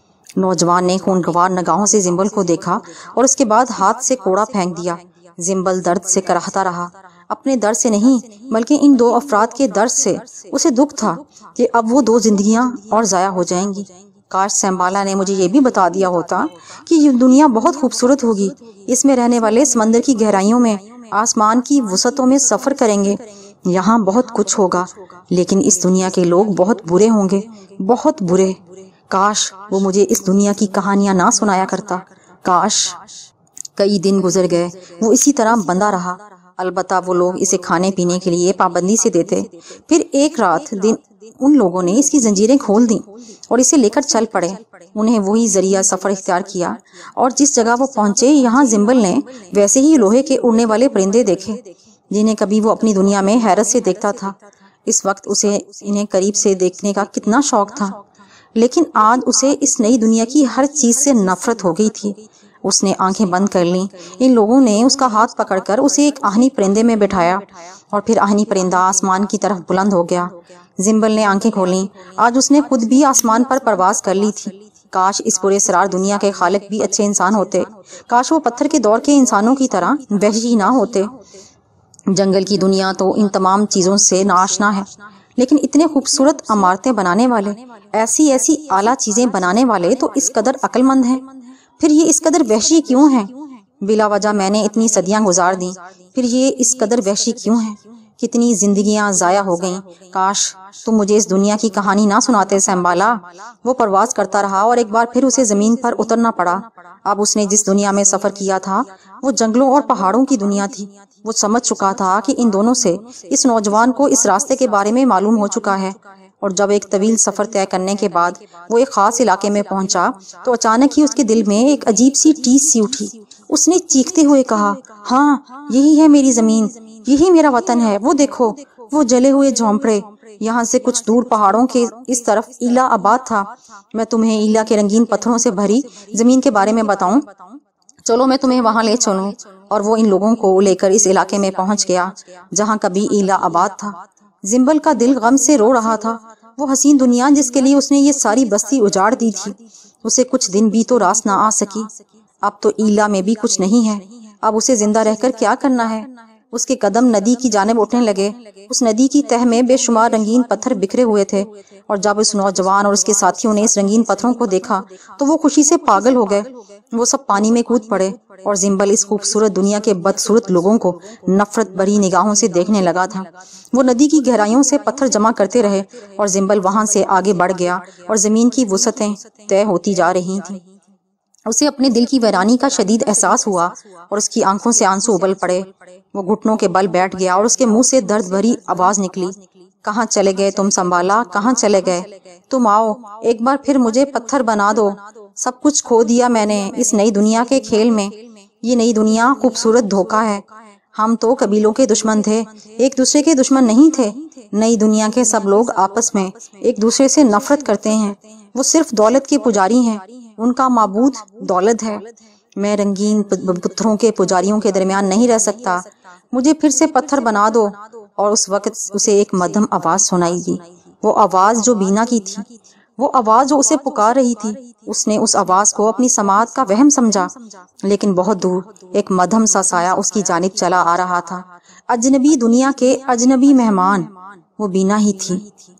نوجوان نے خونخوار نگاہوں سے زمبل کو دیکھا اور اس کے بعد ہاتھ سے کوڑا پھینک دیا۔ زمبل درد سے کراہتا رہا، اپنے درد سے نہیں بلکہ ان دو افراد کے درد سے۔ اسے دکھ تھا کہ اب وہ دو زندگیاں اور ضائع ہو جائیں گی۔ کاش سیمبالا نے مجھے یہ بھی بتا دیا ہوتا کہ یہ دنیا بہت خوبصورت ہوگی، اس میں رہنے والے سمندر کی گہرائیوں میں، آسمان کی وسعتوں میں سفر کریں گے، یہاں بہت کچھ ہوگا، لیکن اس دنیا کے لوگ بہت برے ہوں گے، بہت برے۔ کاش وہ مجھے اس دنیا کی کہانیاں نہ سنایا کرتا، کاش۔ کئی دن گزر گئے، وہ اسی طرح بندہ رہا، البتہ وہ لوگ اسے کھانے پینے کے لیے پابندی سے دیتے۔ پھر ایک رات دن ان لوگوں نے اس کی زنجیریں کھول دیں اور اسے لے کر چل پڑے۔ انہیں وہی ذریعہ سفر اختیار کیا اور جس جگہ وہ پہنچے یہاں زمبل نے ویسے ہی لوہے کے اڑنے والے پرندے دیکھے جنہیں کبھی وہ اپنی دنیا میں حیرت سے دیکھتا تھا۔ اس وقت اسے انہیں قریب سے دیکھنے کا کتنا شوق تھا، لیکن آج اسے اس نئی دنیا کی ہر چیز سے نفرت ہو گئی تھی۔ اس نے آنکھیں بند کر لیں۔ ان لوگوں نے اس کا ہاتھ پکڑ کر اسے ایک آہنی پرندے میں بٹھایا اور پھر آہنی پرندہ آسمان کی طرف بلند ہو گیا۔ زمبل نے آنکھیں کھولیں، آج اس نے خود بھی آسمان پر پرواز کر لی تھی۔ کاش اس پورے سرار دنیا کے خالق بھی اچھے انسان ہوتے، کاش وہ پتھر کے دور کے انسانوں کی طرح وحشی نہ ہوتے۔ جنگل کی دنیا تو ان تمام چیزوں سے ناآشنا ہے، لیکن اتنے خوبصورت عمارتیں بنانے والے، ایسی ایسی اعلیٰ چیزیں بنانے والے تو اس قدر عقل مند ہیں، پھر یہ اس قدر وحشی کیوں ہیں؟ بلا وجہ میں نے اتنی صدیاں گزار دیں، پھر یہ اس قدر وحشی کیوں ہیں؟ کتنی زندگیاں ضائع ہو گئیں۔ کاش تم مجھے اس دنیا کی کہانی نہ سناتے سیمبالا۔ وہ پرواز کرتا رہا اور ایک بار پھر اسے زمین پر اترنا پڑا۔ اب اس نے جس دنیا میں سفر کیا تھا وہ جنگلوں اور پہاڑوں کی دنیا تھی۔ وہ سمجھ چکا تھا کہ ان دونوں سے اس نوجوان کو اس راستے کے بارے میں معلوم ہو چکا ہے، اور جب ایک طویل سفر طے کرنے کے بعد وہ ایک خاص علاقے میں پہنچا تو اچانک ہی اس کے دل میں ایک عجیب سی ٹیس سی اٹھی۔ اس نے چیختے ہوئے کہا، ہاں یہی ہے میری زمین، یہی میرا وطن ہے، وہ دیکھو وہ جلے ہوئے جھونپڑے۔ یہاں سے کچھ دور پہاڑوں کے اس طرف ایلا آباد تھا۔ میں تمہیں ایلا کے رنگین پتھروں سے بھری زمین کے بارے میں بتاؤں؟ چلو میں تمہیں وہاں لے چلوں۔ اور وہ ان لوگوں کو لے کر اس علاقے میں پہنچ گیا جہاں کبھی ایلا آباد تھا۔ زمبل کا دل غم سے رو رہا تھا۔ وہ حسین دنیا جس کے لیے اس نے یہ ساری بستی اجاڑ دی تھی، اسے کچھ دن بھی تو راس نہ آ سکی۔ اب تو ایلا میں بھی کچھ نہیں ہے، اب اسے زندہ رہ کر کیا کرنا ہے؟ اس کے قدم ندی کی جانب اٹھنے لگے۔ اس ندی کی تہ میں بے شمار رنگین پتھر بکھرے ہوئے تھے، اور جب اس نوجوان اور اس کے ساتھیوں نے اس رنگین پتھروں کو دیکھا تو وہ خوشی سے پاگل ہو گئے۔ وہ سب پانی میں کود پڑے، اور زمبل اس خوبصورت دنیا کے بدصورت لوگوں کو نفرت بھری نگاہوں سے دیکھنے لگا تھا۔ وہ ندی کی گہرائیوں سے پتھر جمع کرتے رہے، اور زمبل وہاں سے آگے بڑھ گیا اور زمین کی وسعتیں طے ہوتی جا رہی تھیں۔ اسے اپنے دل کی ویرانی کا شدید احساس ہوا، اور اس کی آنکھوں سے آنسو ابل پڑے۔ وہ گھٹنوں کے بل بیٹھ گیا، اور اس کے منہ سے درد بھری آواز نکلی، کہاں چلے گئے تم سنبالا، کہاں چلے گئے؟ تم آؤ، ایک بار پھر مجھے پتھر بنا دو۔ سب کچھ کھو دیا میں نے اس نئی دنیا کے کھیل میں۔ یہ نئی دنیا خوبصورت دھوکہ ہے۔ ہم تو قبیلوں کے دشمن تھے، ایک دوسرے کے دشمن نہیں تھے۔ نئی دنیا کے سب لوگ آپس میں ایک دوسرے سے نفرت کرتے ہیں۔ وہ صرف دولت کے پجاری ہیں، ان کا معبود دولت ہے۔ میں رنگین پتھروں کے پجاریوں کے درمیان نہیں رہ سکتا، مجھے پھر سے پتھر بنا دو۔ اور اس وقت اسے ایک مدھم آواز سنائی دی، وہ آواز جو بینا کی تھی، وہ آواز جو اسے پکار رہی تھی۔ اس نے اس آواز کو اپنی سماعت کا وہم سمجھا، لیکن بہت دور ایک مدھم سا سایہ اس کی جانب چلا آ رہا تھا۔ اجنبی دنیا کے اجنبی مہمان، وہ بینا ہی تھی،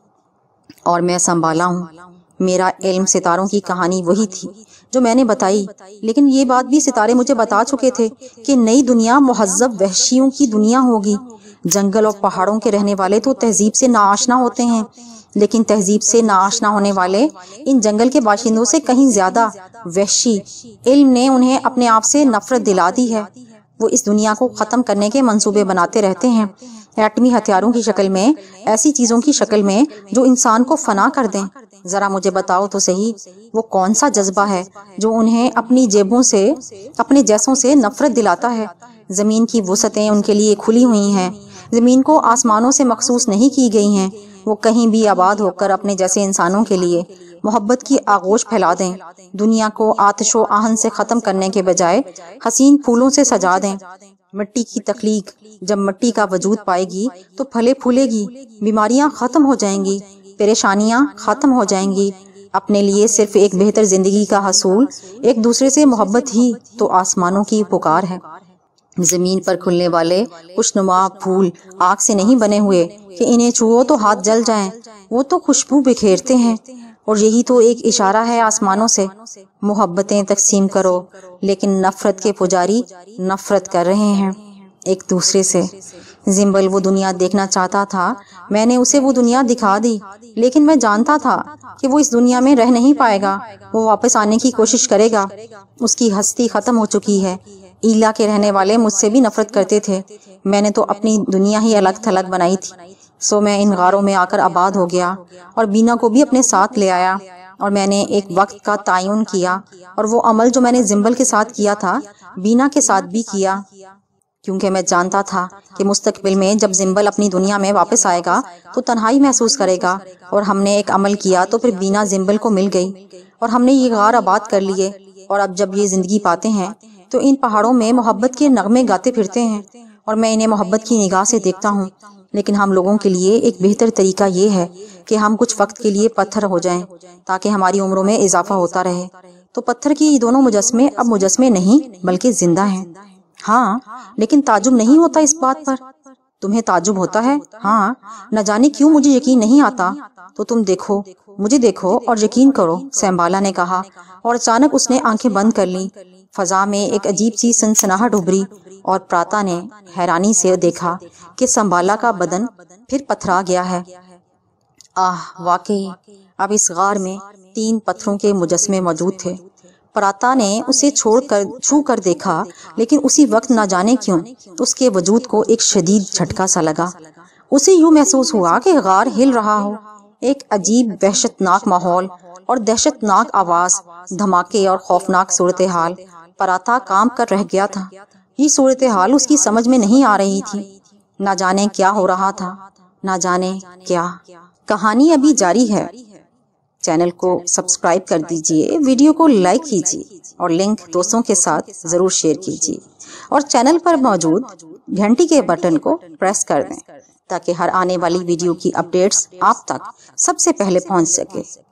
اور میں سنبھالا ہوں۔ میرا علم ستاروں کی کہانی وہی تھی جو میں نے بتائی، لیکن یہ بات بھی ستارے مجھے بتا چکے تھے کہ نئی دنیا مہذب وحشیوں کی دنیا ہوگی۔ جنگل اور پہاڑوں کے رہنے والے تو تہذیب سے ناآشنا ہوتے ہیں، لیکن تہذیب سے ناآشنا ہونے والے ان جنگل کے باشندوں سے کہیں زیادہ وحشی۔ علم نے انہیں اپنے آپ سے نفرت دلا دی ہے۔ وہ اس دنیا کو ختم کرنے کے منصوبے بناتے رہتے ہیں، ایٹمی ہتھیاروں کی شکل میں، ایسی چیزوں کی شکل میں جو انسان کو فنا کر دیں۔ ذرا مجھے بتاؤ تو صحیح، وہ کون سا جذبہ ہے جو انہیں اپنی جیبوں سے، اپنے جیسوں سے نفرت دلاتا ہے؟ زمین کی وسعتیں ان کے لیے کھلی ہوئی ہیں، زمین کو آسمانوں سے مخصوص نہیں کی گئی ہیں۔ وہ کہیں بھی آباد ہو کر اپنے جیسے انسانوں کے لیے محبت کی آغوش پھیلا دیں، دنیا کو آتش و آہن سے ختم کرنے کے بجائے حسین پھولوں سے سجا دیں۔ مٹی کی تخلیق جب مٹی کا وجود پائے گی تو پھلے پھولے گی، بیماریاں ختم ہو جائیں گی، پریشانیاں ختم ہو جائیں گی۔ اپنے لیے صرف ایک بہتر زندگی کا حصول، ایک دوسرے سے محبت ہی تو آسمانوں کی پکار ہے۔ زمین پر کھلنے والے خوشنما پھول آگ سے نہیں بنے ہوئے کہ انہیں چھوؤ تو ہاتھ جل جائیں، وہ تو خوشبو بکھیرتے ہیں، اور یہی تو ایک اشارہ ہے آسمانوں سے، محبتیں تقسیم کرو۔ لیکن نفرت کے پجاری نفرت کر رہے ہیں ایک دوسرے سے۔ زمبل وہ دنیا دیکھنا چاہتا تھا، میں نے اسے وہ دنیا دکھا دی، لیکن میں جانتا تھا کہ وہ اس دنیا میں رہ نہیں پائے گا، وہ واپس آنے کی کوشش کرے گا۔ اس کی ہستی ختم ہو چکی ہے۔ ایلا کے رہنے والے مجھ سے بھی نفرت کرتے تھے، میں نے تو اپنی دنیا ہی الگ تھلگ بنائی تھی، سو میں ان غاروں میں آ کر آباد ہو گیا، اور بینا کو بھی اپنے ساتھ لے آیا، اور میں نے ایک وقت کا تعین کیا، اور وہ عمل جو میں نے زمبل کے ساتھ کیا تھا بینا کے ساتھ بھی کیا، کیونکہ میں جانتا تھا کہ مستقبل میں جب زمبل اپنی دنیا میں واپس آئے گا تو تنہائی محسوس کرے گا، اور ہم نے ایک عمل کیا تو پھر بینا زمبل کو مل گئی، اور ہم نے یہ غار آباد کر لیے، اور اب جب یہ زندگی پاتے ہیں تو ان پہاڑوں میں محبت کے نغمے گاتے پھرتے ہیں، اور میں انہیں محبت کی نگاہ سے دیکھتا ہوں۔ لیکن ہم لوگوں کے لیے ایک بہتر طریقہ یہ ہے کہ ہم کچھ وقت کے لیے پتھر ہو جائیں تاکہ ہماری عمروں میں اضافہ ہوتا رہے۔ تو پتھر کی یہ دونوں مجسمے اب مجسمے نہیں بلکہ زندہ ہیں۔ ہاں، لیکن تعجب نہیں ہوتا اس بات پر؟ تمہیں تعجب ہوتا ہے؟ ہاں، نہ جانے کیوں مجھے یقین نہیں آتا۔ تو تم دیکھو، مجھے دیکھو اور یقین کرو، سنبالا نے کہا، اور اچانک اس نے آنکھیں بند کر لی۔ فضا میں ایک عجیب سی سنسناہٹ ابھری، اور پراتا نے حیرانی سے دیکھا کہ سنبالا کا بدن پھر پتھرا گیا ہے۔ واقعی اب اس غار میں 3 پتھروں کے مجسمے موجود تھے۔ پراتا نے اسے چھو کر دیکھا، لیکن اسی وقت نہ جانے کیوں اس کے وجود کو ایک شدید جھٹکا سا لگا۔ اسے یوں محسوس ہوا کہ غار ہل رہا ہو۔ ایک عجیب وحشت ناک ماحول اور دہشت ناک آواز، دھماکے اور خوفناک صورتحال۔ پراتا کام کر رہ گیا تھا۔ یہ صورتحال اس کی سمجھ میں نہیں آ رہی تھی، نہ جانے کیا ہو رہا تھا، نہ جانے کیا۔ کہانی ابھی جاری ہے، چینل کو سبسکرائب کر دیجئے، ویڈیو کو لائک کیجئے، اور لنک دوستوں کے ساتھ ضرور شیئر کیجئے، اور چینل پر موجود گھنٹی کے بٹن کو پریس کر دیں تاکہ ہر آنے والی ویڈیو کی اپڈیٹس آپ تک سب سے پہلے پہنچ سکے۔